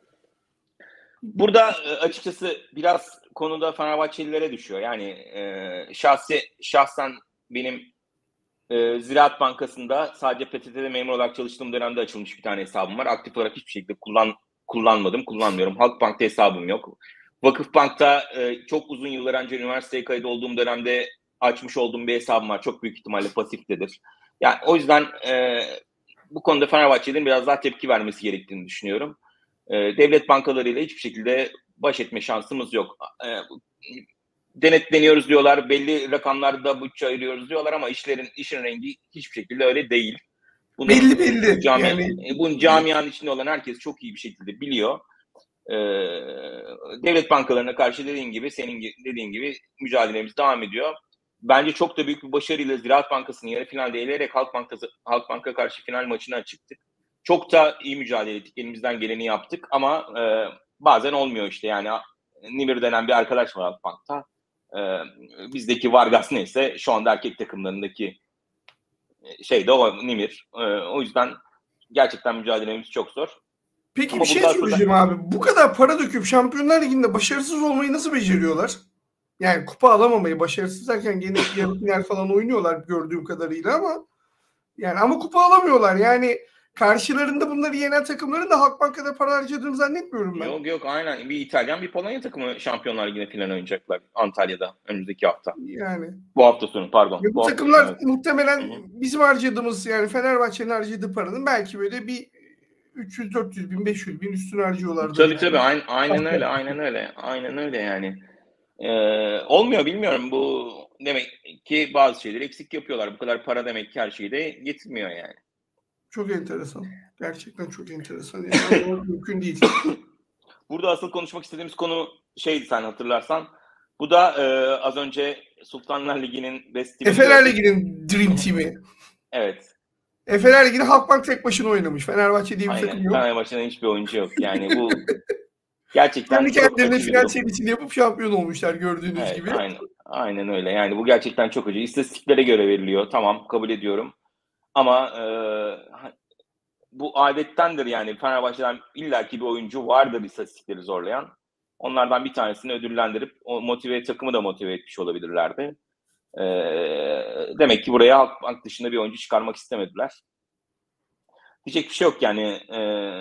Burada açıkçası biraz konuda Fenerbahçelilere düşüyor. Yani e, şahsi şahsen benim e, Ziraat Bankası'nda sadece P T T'de memur olarak çalıştığım dönemde açılmış bir tane hesabım var. Aktif olarak hiçbir şekilde kullan kullanmadım, kullanmıyorum. Halkbank'ta hesabım yok. Vakıfbank'ta e, çok uzun yıllar önce üniversiteye kayıt olduğum dönemde açmış olduğum bir hesabım var. Çok büyük ihtimalle pasiftedir. Yani o yüzden e, bu konuda Fenerbahçe'nin biraz daha tepki vermesi gerektiğini düşünüyorum. E, devlet bankalarıyla hiçbir şekilde baş etme şansımız yok. E, denetleniyoruz diyorlar, belli rakamlarda bütçe ayırıyoruz diyorlar ama işlerin işin rengi hiçbir şekilde öyle değil. Bunu Belli bu belli. cami, Yani bunun camianın içinde olan herkes çok iyi bir şekilde biliyor. Ee, devlet bankalarına karşı dediğin gibi, senin dediğin gibi mücadelemiz devam ediyor. Bence çok da büyük bir başarıyla Ziraat Bankası'nı yarı finalde eleyerek Halkbank'a Halkbank'a karşı final maçına çıktık. Çok da iyi mücadele ettik, elimizden geleni yaptık ama e, bazen olmuyor işte yani. Nimir denen bir arkadaş var Halkbank'ta. Ee, bizdeki Vargas neyse şu anda erkek takımlarındaki şey de o Nimir. Ee, o yüzden gerçekten mücadelemiz çok zor. peki Ama bir şey burada soracağım aslında... abi. Bu kadar para döküp Şampiyonlar Ligi'nde başarısız olmayı nasıl beceriyorlar? Yani kupa alamamayı, başarısız derken gene yarı final falan oynuyorlar gördüğüm kadarıyla ama yani ama kupa alamıyorlar. Yani karşılarında bunları yenen takımların da Halkbank'a kadar para harcadığını zannetmiyorum ben. Yok yok aynen. Bir İtalyan bir Polonya takımı Şampiyonlar Ligi'ne final oynayacaklar Antalya'da önümüzdeki hafta. Yani Bu hafta sonu pardon. ve bu Bu hafta sonu takımlar evet. muhtemelen Hı hı. bizim harcadığımız yani Fenerbahçe'nin harcadığı paranın belki böyle bir üç yüz dört yüz bin beş yüz bin üstüne harcıyorlardır Tabii tabii yani. aynen, aynen öyle aynen öyle aynen öyle yani. Ee, olmuyor bilmiyorum bu demek ki bazı şeyleri eksik yapıyorlar. Bu kadar para demek ki her şeyi de getirmiyor yani. Çok enteresan. Gerçekten çok enteresan. Yani anlamak mümkün değil. Burada asıl konuşmak istediğimiz konu şeydi sen hatırlarsan. Bu da e, az önce Sultanlar Ligi'nin Best Team'ini Efeler gördük. Ligi'nin Dream Team'i. Evet. Efeler Ligi'ni Halkbank tek başına oynamış. Fenerbahçe diye bir takım Aynen. yok. Fenerbahçe'den hiçbir oyuncu yok. Yani bu gerçekten Kendi çok kendilerine acı bir final durum. serisini yapıp şampiyon olmuşlar gördüğünüz Evet, gibi. aynen. Aynen öyle. Yani bu gerçekten çok acı. İstatistiklere göre veriliyor. Tamam, kabul ediyorum. Ama e, bu adettendir yani. Fenerbahçe'den illaki bir oyuncu vardır istatistikleri zorlayan. Onlardan bir tanesini ödüllendirip o motive takımı da motive etmiş olabilirlerdi. E, demek ki buraya Halkbank dışında bir oyuncu çıkarmak istemediler. Diyecek bir şey yok yani. E,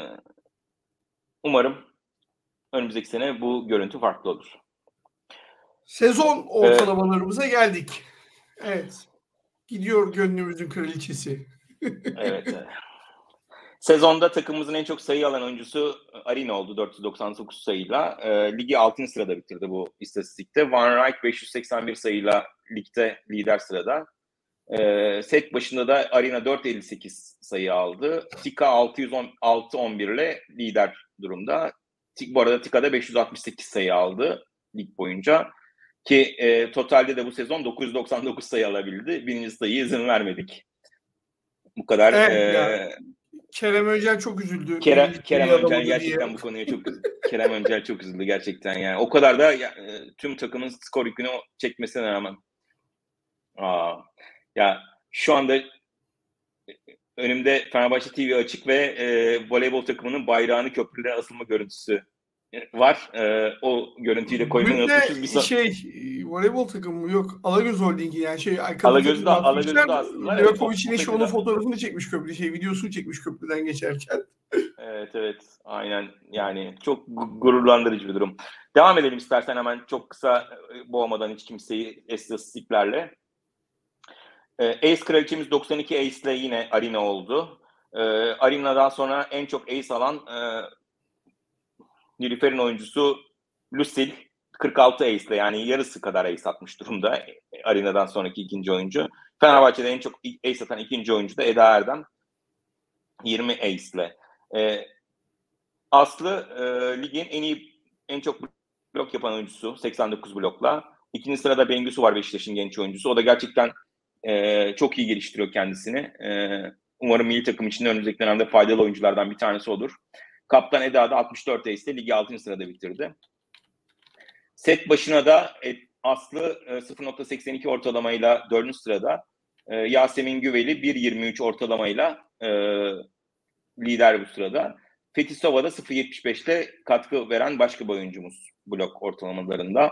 umarım önümüzdeki sene bu görüntü farklı olur. Sezon Ee, ortalamalarımıza geldik. Evet. Gidiyor gönlümüzün kraliçesi. evet. Sezonda takımımızın en çok sayı alan oyuncusu Arina oldu dört yüz doksan dokuz sayıyla. E, ligi altıncı sırada bitirdi bu istatistikte. Van Rijk beş yüz seksen bir sayıyla ligde lider sırada. E, set başında da Arina dört yüz elli sekiz sayı aldı. Tika altı yüz on bir ile lider durumda. Bu arada Tika'da beş yüz altmış sekiz sayı aldı lig boyunca. Ki e, totalde de bu sezon dokuz yüz doksan dokuz sayı alabildi. Birinci sayıya izin vermedik. Bu kadar Evet ya. e, Kerem Öncel çok üzüldü. Kerem, Birinci Kerem sayıyı Öncel alamadı diye. gerçekten bu konuya çok üzüldü. Kerem Öncel çok üzüldü gerçekten yani. O kadar da ya, tüm takımın skor yükünü çekmesine rağmen. Aa, ya şu anda önümde Fenerbahçe T V açık ve e, voleybol takımının bayrağını köprüde asılma görüntüsü var. E, o görüntüyü de koymayı Bugün de unutmuşuz. Bir şey voleybol takımı yok. Alagöz Holding'i yani şey kadın Alagöz'ü takımı de, atmışlar. Alagöz'ü de astılar. Evet, o, Livakovic'in o eşi onun mesela. fotoğrafını çekmiş köprü şey videosunu çekmiş köprüden geçerken. Evet evet aynen yani çok gururlandırıcı bir durum. Devam edelim istersen hemen çok kısa boğmadan hiç kimseyi istatistiklerle. Ace kraliçemiz doksan iki ace ile yine Arina oldu. Arina'dan sonra en çok ace alan Nilüfer'in oyuncusu Lucil kırk altı ace'le, yani yarısı kadar ace atmış durumda. Arina'dan sonraki ikinci oyuncu. Fenerbahçe'de en çok ace atan ikinci oyuncu da Eda Erdem. yirmi ace'le. Ee, Aslı e, ligin en iyi, en çok blok yapan oyuncusu. seksen dokuz blokla. İkinci sırada Bengüsü var, Beşiktaş'ın genç oyuncusu. O da gerçekten e, çok iyi geliştiriyor kendisini. E, umarım milli takım için önümüzdeki dönemde faydalı oyunculardan bir tanesi olur. Kaptan Eda da altmış dört ace'le ligi altıncı sırada bitirdi. Set başına da e, Aslı e, sıfır nokta seksen iki ortalamayla dördüncü sırada. E, Yasemin Güveli bir nokta yirmi üç ortalamayla e, lider bu sırada. Fethi Sova da sıfır nokta yetmiş beşte katkı veren başka bir oyuncumuz blok ortalamalarında.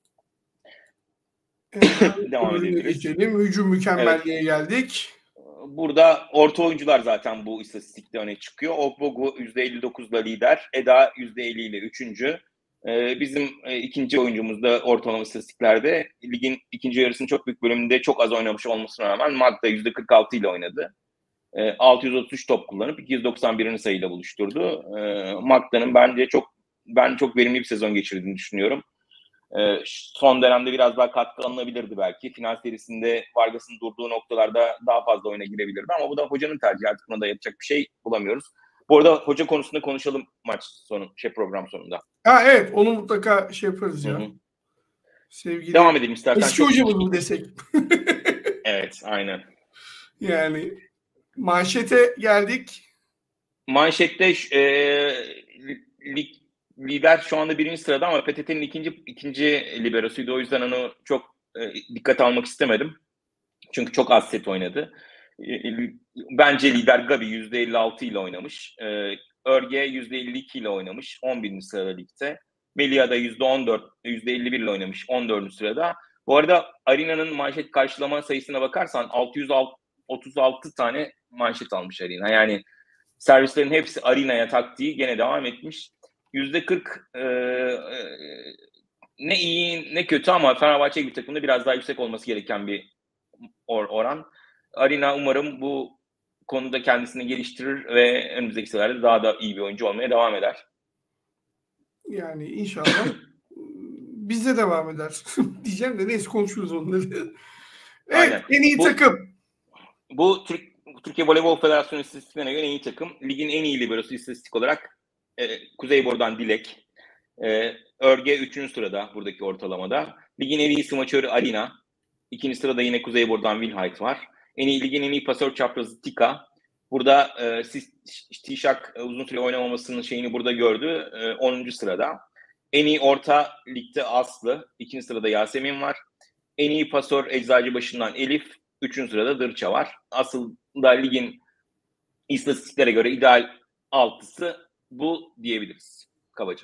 Devam edebiliriz. Geçelim. Hücum mükemmelliğe evet. geldik. Burada orta oyuncular zaten bu istatistikte öne çıkıyor. Ogbogu yüzde elli dokuzla lider. Eda yüzde elli ile üçüncü. Ee, bizim e, ikinci oyuncumuz da ortalama istatistiklerde ligin ikinci yarısının çok büyük bölümünde çok az oynamış olmasına rağmen Magda yüzde kırk altı ile oynadı. E, altı yüz otuz üç top kullanıp iki yüz doksan birinci sayıyla buluşturdu. E, Magda'nın bence çok ben çok verimli bir sezon geçirdiğini düşünüyorum. E, son dönemde biraz daha katkı alınabilirdi belki. Final serisinde Vargas'ın durduğu noktalarda daha fazla oyuna girebilirdi ama bu da hocanın tercihi. Artık buna da yapacak bir şey bulamıyoruz. Bu arada hoca konusunda konuşalım maç sonu, şey program sonunda. Ha evet, onu mutlaka şey yaparız ya. Hı-hı. Sevgili devam edelim istersen. Eski hocamız mı desek? Evet, aynen. Yani manşete geldik. Manşette e, lig, lider şu anda birinci sırada ama P T T'nin ikinci ikinci liberosuydu. O yüzden onu çok e, dikkate almak istemedim. Çünkü çok az set oynadı. E, bence lider Gabi yüzde elli altı ile oynamış. E, Örge yüzde elli iki ile oynamış. on birinci sırada ligde. Melia da yüzde on dört, yüzde elli bir ile oynamış. on dördüncü sırada. Bu arada Arina'nın manşet karşılama sayısına bakarsan altı yüz otuz altı tane manşet almış Arina. Yani servislerin hepsi Arina'ya taktiği gene devam etmiş. yüzde kırk e, e, ne iyi ne kötü ama Fenerbahçe gibi takımda biraz daha yüksek olması gereken bir or- oran. Arina umarım bu konuda kendisini geliştirir ve önümüzdeki senelerde daha da iyi bir oyuncu olmaya devam eder. Yani inşallah bizde devam eder. Diyeceğim de neyse konuşuruz onları. Evet, aynen. En iyi bu, takım. Bu Türk Türkiye Voleybol Federasyonu istatistiklerine göre en iyi takım. Ligin en iyi liberosu istatistik olarak e, Kuzeybor'dan Dilek. E, Örge üçüncü sırada buradaki ortalamada. Ligin en iyi smaçörü Arina. İkinci sırada yine Kuzeybor'dan Wilhite var. En iyi ligin en iyi pasör çaprazı Tika. Burada e, Tişak e, uzun süre oynamamasının şeyini burada gördü. E, onuncu sırada. En iyi orta ligde Aslı. İkinci sırada Yasemin var. En iyi pasör Eczacıbaşı'ndan Elif. Üçüncü sırada Dırça var. Aslında ligin istatistiklere göre ideal altısı bu diyebiliriz kabaca.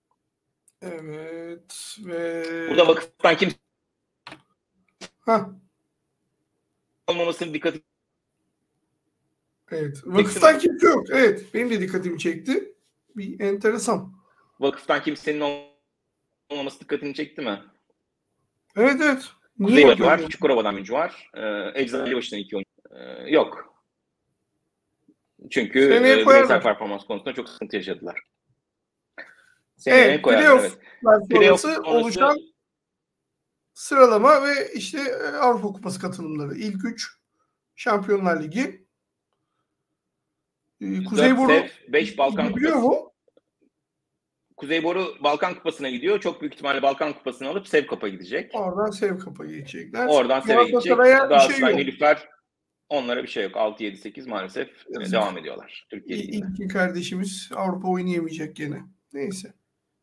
Evet. Ve... Burada vakıftan kim Hah. olmamasının dikkati. Evet. Vakıftan kimse yok. Evet. Benim de dikkatimi çekti. Bir enteresan. Vakıftan kimsenin olmaması dikkatini çekti mi? Evet evet. Kuzeybaşı var. Çukurova'dan oyuncu var. Ee, Eczacıbaşı'ndan iki oyuncu. Ee, yok. Çünkü e, bireysel performans konusunda çok sıkıntı yaşadılar. Seneye evet. Playoff evet. sonrası oluşan sıralama ve işte Avrupa Kupası katılımları. İlk üç Şampiyonlar Ligi. Kuzeyboru beş Balkan biliyor mu? Kuzeyboru Balkan Kupası'na gidiyor. Çok büyük ihtimalle Balkan Kupası'nı alıp Sevkap'a gidecek. Oradan Sevkap'a gidecekler. Oradan Sev'e gidecek. Daha sonra şey Nilüfer onlara bir şey yok. altı yedi sekiz maalesef Yazık. devam ediyorlar. Türkiye Ligi'nde. İlk kardeşimiz Avrupa oynayamayacak gene. Neyse.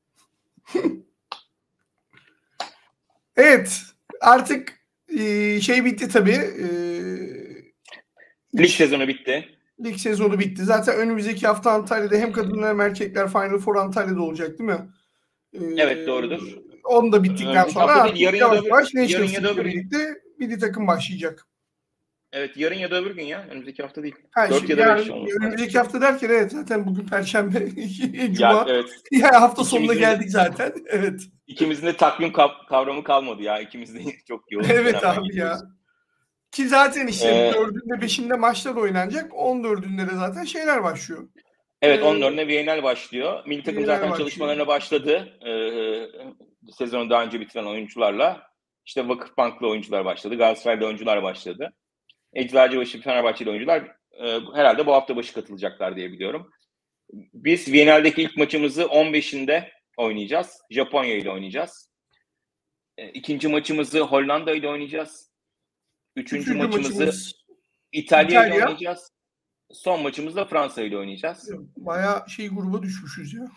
Evet. Artık e, şey bitti tabii. E, Lig sezonu bitti. Lig sezonu bitti. Zaten önümüzdeki hafta Antalya'da hem kadınlar hem erkekler Final Four Antalya'da olacak değil mi? Ee, evet doğrudur. Onu da bittikten ee, sonra değil, yarın yavaş yavaş yarın ya da öbür birlikte milli takım başlayacak. Evet yarın ya da öbür gün ya. Önümüzdeki hafta değil. Ha, dört şey, ya da beş olması. Önümüzdeki hafta derken evet zaten bugün Perşembe, Cuma. Ya, evet. Yani hafta sonuna geldik zaten. Evet. İkimizin de takvim kavramı kalmadı ya. İkimiz de çok yoğun. Evet abi ya. Ki zaten işte ee, dördünde beşinde maçlar oynanacak. on dördünde de zaten şeyler başlıyor. Evet, on dördüne Viyana'l başlıyor. Milli takım Viyana'l zaten başlıyor. çalışmalarına başladı. Ee, sezonu daha önce bitiren oyuncularla. İşte Vakıfbank'lı oyuncular başladı. Galatasaray'da oyuncular başladı. Eczacıbaşı, Fenerbahçeli oyuncular e, herhalde bu hafta başı katılacaklar diye biliyorum. Biz Viyana'ldaki ilk maçımızı on beşinde oynayacağız. Japonya ile oynayacağız. E, ikinci maçımızı Hollanda ile oynayacağız. Üçüncü, Üçüncü maçımızı maçımız İtalya ile İtalya. oynayacağız. Son maçımızda Fransa ile oynayacağız. Bayağı şey gruba düşmüşüz ya.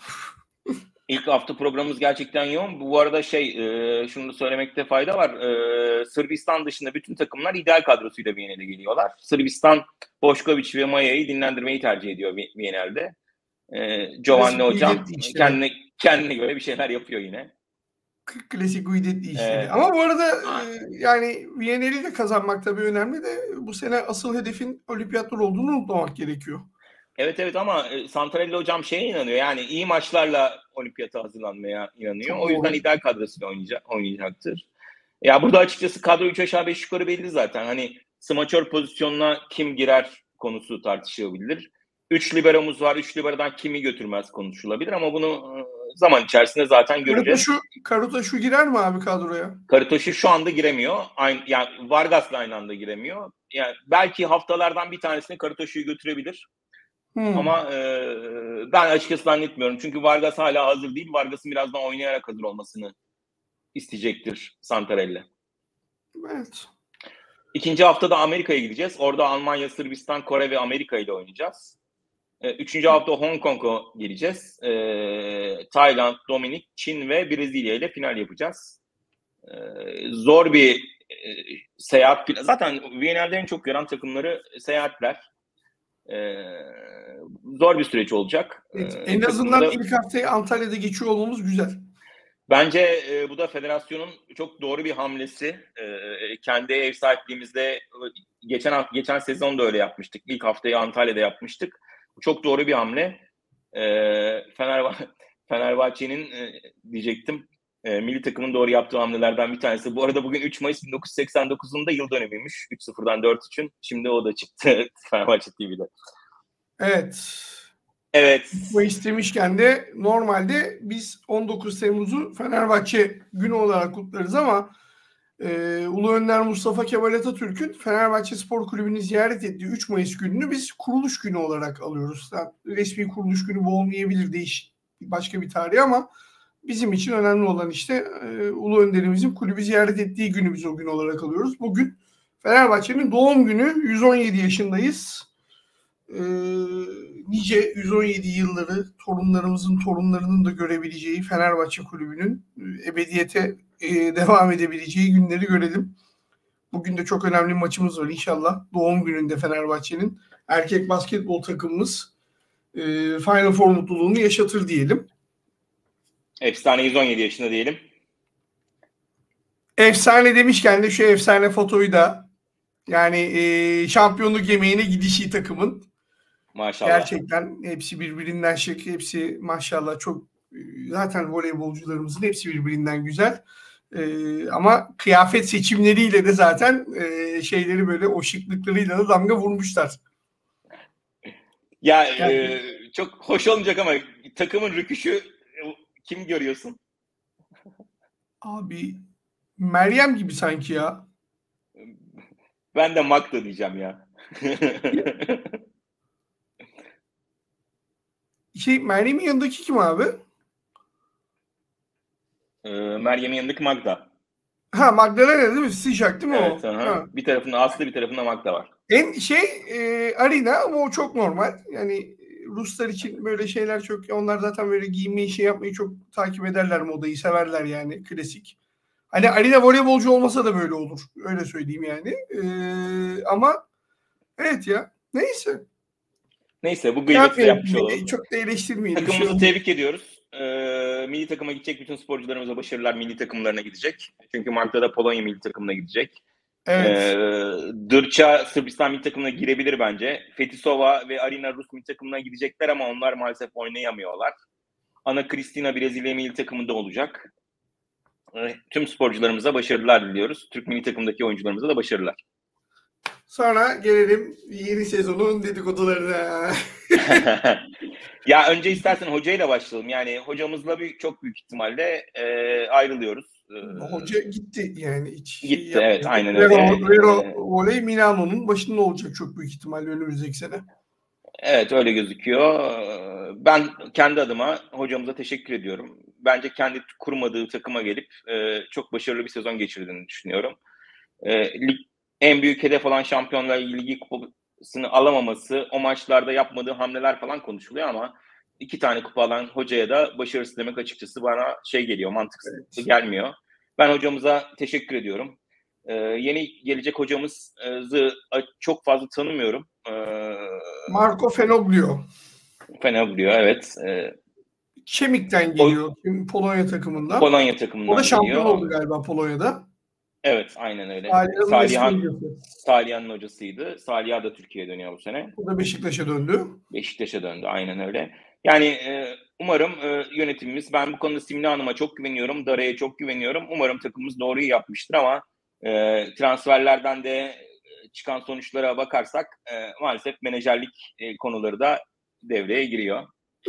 İlk hafta programımız gerçekten yoğun. Bu arada şey, e, şunu da söylemekte fayda var. E, Sırbistan dışında bütün takımlar ideal kadrosuyla Viyana'da geliyorlar. Sırbistan, Bošković ve Maya'yı dinlendirmeyi tercih ediyor Viyana'da. E, Giovanni hocam kendine, kendine göre bir şeyler yapıyor yine. Klasik Guidetti işleri. Ee, Ama bu arada e, yani Viyana'yı de kazanmak tabii önemli de bu sene asıl hedefin olimpiyatlar olduğunu unutmamak gerekiyor. Evet evet ama Santarelli hocam şeye inanıyor. Yani iyi maçlarla olimpiyata hazırlanmaya inanıyor. Çok o yüzden doğru. ideal kadrosuyla oynayacak, oynayacaktır. Ya burada açıkçası kadro üç aşağı beş yukarı belli zaten. Hani smaçör pozisyonuna kim girer konusu tartışılabilir. üç liberomuz var. üç liberodan kimi götürmez konuşulabilir ama bunu zaman içerisinde zaten göreceğiz. Karutaşu, Karutaşu girer mi abi kadroya? Karutaşu şu anda giremiyor. Aynı, yani Vargas'la aynı anda giremiyor. Yani belki haftalardan bir tanesini Karutaşu'yu götürebilir. Hmm. Ama e, ben açıkçası zannetmiyorum. Çünkü Vargas hala hazır değil. Vargas'ın birazdan oynayarak hazır olmasını isteyecektir Santarelli. Evet. İkinci haftada Amerika'ya gideceğiz. Orada Almanya, Sırbistan, Kore ve Amerika ile oynayacağız. E, üçüncü hafta Hong Kong'a geleceğiz. E, Tayland, Dominik, Çin ve Brezilya ile final yapacağız. E, zor bir e, seyahat. Zaten Viyana'da en çok gören takımları seyahatler. Ee, zor bir süreç olacak. Evet, en ee, azından da, ilk haftayı Antalya'da geçiyor olmamız güzel. Bence e, bu da federasyonun çok doğru bir hamlesi. E, kendi ev sahipliğimizde geçen geçen sezon da öyle yapmıştık. İlk haftayı Antalya'da yapmıştık. Çok doğru bir hamle. E, Fenerbahçe, Fenerbahçe'nin e, diyecektim. E, milli takımın doğru yaptığı hamlelerden bir tanesi. Bu arada bugün üç Mayıs bin dokuz yüz seksen dokuz'un da yıl dönümüymüş. üç sıfırdan dört üçün. Şimdi o da çıktı Fenerbahçe T V'de. Evet. Evet. Mayıs demişken de normalde biz on dokuz Temmuz'u Fenerbahçe günü olarak kutlarız ama e, Ulu Önder Mustafa Kemal Atatürk'ün Fenerbahçe Spor Kulübü'nü ziyaret ettiği üç Mayıs gününü biz kuruluş günü olarak alıyoruz. Yani resmi kuruluş günü bu olmayabilir, değiş başka bir tarih ama bizim için önemli olan işte e, Ulu Önder'imizin kulübü ziyaret ettiği günü biz o gün olarak alıyoruz. Bugün Fenerbahçe'nin doğum günü, yüz on yedi yaşındayız. E, nice yüz on yedi yılları torunlarımızın torunlarının da görebileceği Fenerbahçe kulübünün e, ebediyete e, devam edebileceği günleri görelim. Bugün de çok önemli maçımız var inşallah. Doğum gününde Fenerbahçe'nin erkek basketbol takımımız e, Final Four mutluluğunu yaşatır diyelim. Efsane yüz on yedi yaşında diyelim. Efsane demişken de şu efsane fotoyu da yani e, şampiyonluk yemeğine gidişi takımın. Maşallah. Gerçekten hepsi birbirinden şık. Hepsi maşallah çok zaten voleybolcularımızın hepsi birbirinden güzel. E, ama kıyafet seçimleriyle de zaten e, şeyleri böyle o şıklıklarıyla da damga vurmuşlar. Ya yani, e, çok hoş olmayacak ama takımın rüküşü kim görüyorsun? Abi Meryem gibi sanki ya. Ben de Magda diyeceğim ya. şey Meryem'in yanındaki kim abi? Ee, Meryem'in yanındaki Magda. Ha Magdalena değil mi? Sıcak değil mi evet, o? Ha. Bir tarafında Aslı, bir tarafında Magda var. En şey e, Arina ama o çok normal. Yani Ruslar için böyle şeyler çok, onlar zaten böyle giymeyi şey yapmayı çok takip ederler, modayı severler yani, klasik. Hani Arina voleybolcu olmasa da böyle olur. Öyle söyleyeyim yani. Ee, ama evet ya. Neyse. Neyse bu gıybeti yapmış olalım. Çok da eleştirmeyelim. Takımımızı şey tebrik ediyoruz. Ee, milli takıma gidecek bütün sporcularımıza başarılar, milli takımlarına gidecek. Çünkü Mart'ta da Polonya milli takımına gidecek. Evet. Ee, Dırça Sırbistan milli takımına girebilir bence. Fetisova ve Arina Rus milli takımına gidecekler ama onlar maalesef oynayamıyorlar. Ana Kristina Brezilya milli takımında olacak. Ee, tüm sporcularımıza başarılar diliyoruz. Türk milli takımdaki oyuncularımıza da başarılar. Sonra gelelim yeni sezonun dedikodularına. Ya önce istersen hocayla başlayalım. Yani hocamızla bir, çok büyük ihtimalle e, ayrılıyoruz. E, Hoca gitti yani hiç şey gitti, yapmadı. evet, aynen öyle. Vero, Vero E, Voley Milano'nun başında olacak çok büyük ihtimalle önümüzdeki sene. evet, öyle gözüküyor. Ben kendi adıma hocamıza teşekkür ediyorum. Bence kendi kurmadığı takıma gelip e, çok başarılı bir sezon geçirdiğini düşünüyorum. E, lig, en büyük hedef olan Şampiyonlar Ligi kupasını alamaması, o maçlarda yapmadığı hamleler falan konuşuluyor ama iki tane kupa alan hocaya da başarısız demek açıkçası bana şey geliyor, mantıksız Evet. gelmiyor. Ben hocamıza teşekkür ediyorum. Ee, yeni gelecek hocamızı çok fazla tanımıyorum. Ee, Marco Fenoglio. Fenoglio, evet. Ee, Çemik'ten o, geliyor. Polonya takımından. Polonya O da takımından şampiyon geliyor. oldu galiba Polonya'da. Evet, aynen öyle. Saliha'nın eski Salihan, hocası. Saliha'nın hocasıydı. Salih'a da Türkiye'ye dönüyor bu sene. O da Beşiktaş'a döndü. Beşiktaş'a döndü, aynen öyle. Yani e, umarım e, yönetimimiz, ben bu konuda Simli Hanım'a çok güveniyorum, Dara'ya çok güveniyorum. Umarım takımımız doğruyu yapmıştır ama e, transferlerden de çıkan sonuçlara bakarsak e, maalesef menajerlik e, konuları da devreye giriyor.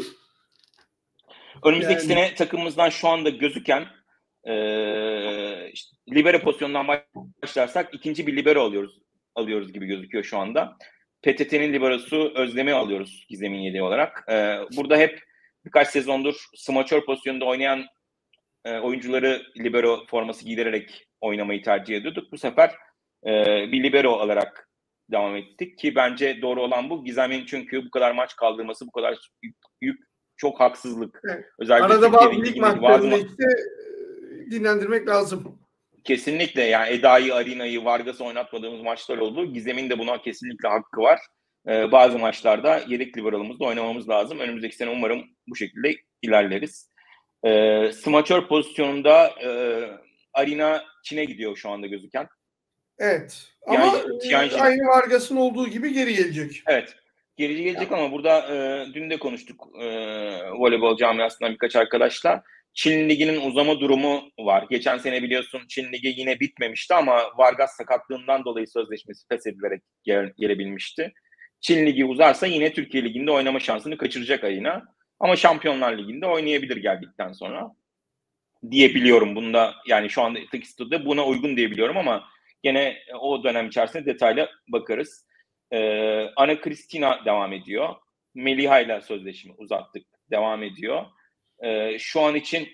Önümüzdeki Yani... sene takımımızdan şu anda gözüken e, işte, libero pozisyonundan başlarsak ikinci bir libero alıyoruz alıyoruz gibi gözüküyor şu anda. P T T'nin liberosu Özlem'i alıyoruz Gizem'in yedeği olarak. E, burada hep birkaç sezondur smaçör pozisyonunda oynayan e, oyuncuları libero forması giydirerek oynamayı tercih ediyorduk. Bu sefer e, bir libero alarak devam ettik ki bence doğru olan bu. Gizem'in çünkü bu kadar maç kaldırması, bu kadar yük, yük çok haksızlık. Evet. Özellikle arada Türkiye bazı lig Ligi'ndeki maçlarında bazı işte dinlendirmek lazım. Kesinlikle, yani Eda'yı, Arina'yı, Vargas'ı oynatmadığımız maçlar oldu. Gizem'in de buna kesinlikle hakkı var. Ee, bazı maçlarda yedek liberalımızda oynamamız lazım. Önümüzdeki sene umarım bu şekilde ilerleriz. Ee, smaçör pozisyonunda e, Arina Çin'e gidiyor şu anda gözüken. Evet. Ama Tianjin, Tianjin, aynı Vargas'ın olduğu gibi geri gelecek. Evet. Gerici gelecek ama burada e, dün de konuştuk e, voleybol camiasından birkaç arkadaşla. Çin Ligi'nin uzama durumu var. Geçen sene biliyorsun Çin Ligi yine bitmemişti ama Vargas sakatlığından dolayı sözleşmesi feshedilerek gel- gelebilmişti. Çin Ligi uzarsa yine Türkiye Ligi'nde oynama şansını kaçıracak Ayına. Ama Şampiyonlar Ligi'nde oynayabilir geldikten sonra diyebiliyorum. Bunda yani şu anda Tıkistı'da buna uygun diyebiliyorum ama gene o dönem içerisinde detaylı bakarız. Ee, Ana Kristina devam ediyor. Meliha ile sözleşme uzattık. Devam ediyor. Ee, şu an için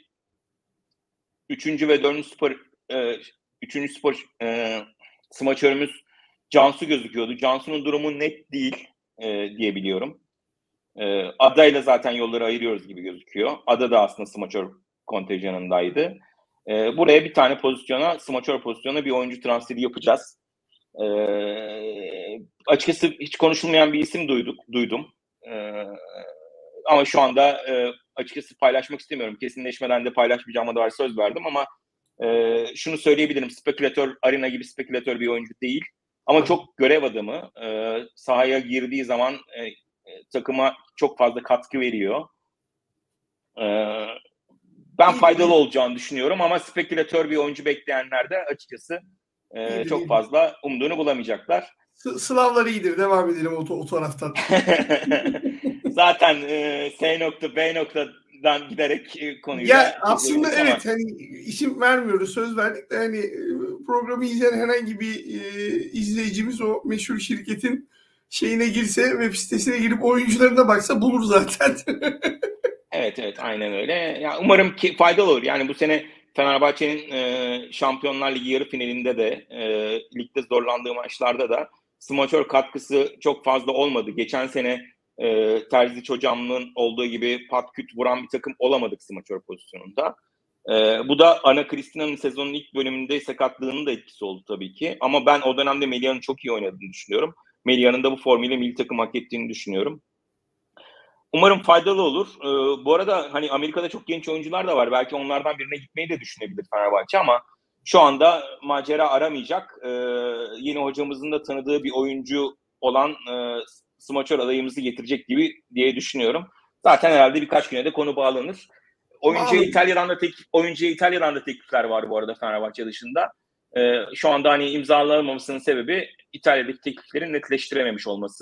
üçüncü ve dördüncü spor e, üçüncü spor e, smaçörümüz Cansu gözüküyordu. Cansu'nun durumu net değil e, diyebiliyorum. E, Ada ile zaten yolları ayırıyoruz gibi gözüküyor. Ada da aslında smaçör kontenjanındaydı. E, buraya bir tane pozisyona, smaçör pozisyona bir oyuncu transferi yapacağız. E, açıkçası hiç konuşulmayan bir isim duyduk, duydum. E, ama şu anda e, açıkçası paylaşmak istemiyorum. Kesinleşmeden de paylaşmayacağıma dair söz verdim ama e, şunu söyleyebilirim. Spekülatör, Arina gibi spekülatör bir oyuncu değil. Ama çok görev adamı. E, sahaya girdiği zaman e, takıma çok fazla katkı veriyor. E, ben faydalı olacağını düşünüyorum ama spekülatör bir oyuncu bekleyenler de açıkçası e, çok fazla umduğunu bulamayacaklar. S- Slavlar iyidir. Devam edelim o, o taraftan. Zaten e, S nokta B noktadan giderek e, konuyu ya da aslında evet ama... hani isim vermiyoruz, söz verdik de hani programı izleyen herhangi bir e, izleyicimiz o meşhur şirketin şeyine girse, web sitesine girip oyuncularına baksa bulur zaten. Evet evet aynen öyle. Ya umarım ki faydalı olur. Yani bu sene Fenerbahçe'nin e, Şampiyonlar Ligi yarı finalinde de e, ligde zorlandığı maçlarda da smaçör katkısı çok fazla olmadı. Geçen sene e, Terzic hocamın olduğu gibi pat küt vuran bir takım olamadık smaçör pozisyonunda. E, bu da Ana Kristina'nın sezonun ilk bölümünde sakatlığının da etkisi oldu tabii ki. Ama ben o dönemde Melia'nın çok iyi oynadığını düşünüyorum. Melia'nın da bu formüle milli takım hak ettiğini düşünüyorum. Umarım faydalı olur. Ee, bu arada hani Amerika'da çok genç oyuncular da var. Belki onlardan birine gitmeyi de düşünebilir Fenerbahçe ama şu anda macera aramayacak. Ee, yeni hocamızın da tanıdığı bir oyuncu olan e, smaçör adayımızı getirecek gibi diye düşünüyorum. Zaten herhalde birkaç güne de konu bağlanır. Oyuncuya İtalya'dan da tek oyuncuya İtalya'dan da teklifler var bu arada Fenerbahçe dışında. Ee, şu anda hani imzalanmamasının sebebi İtalya'daki tekliflerin netleştirememiş olması.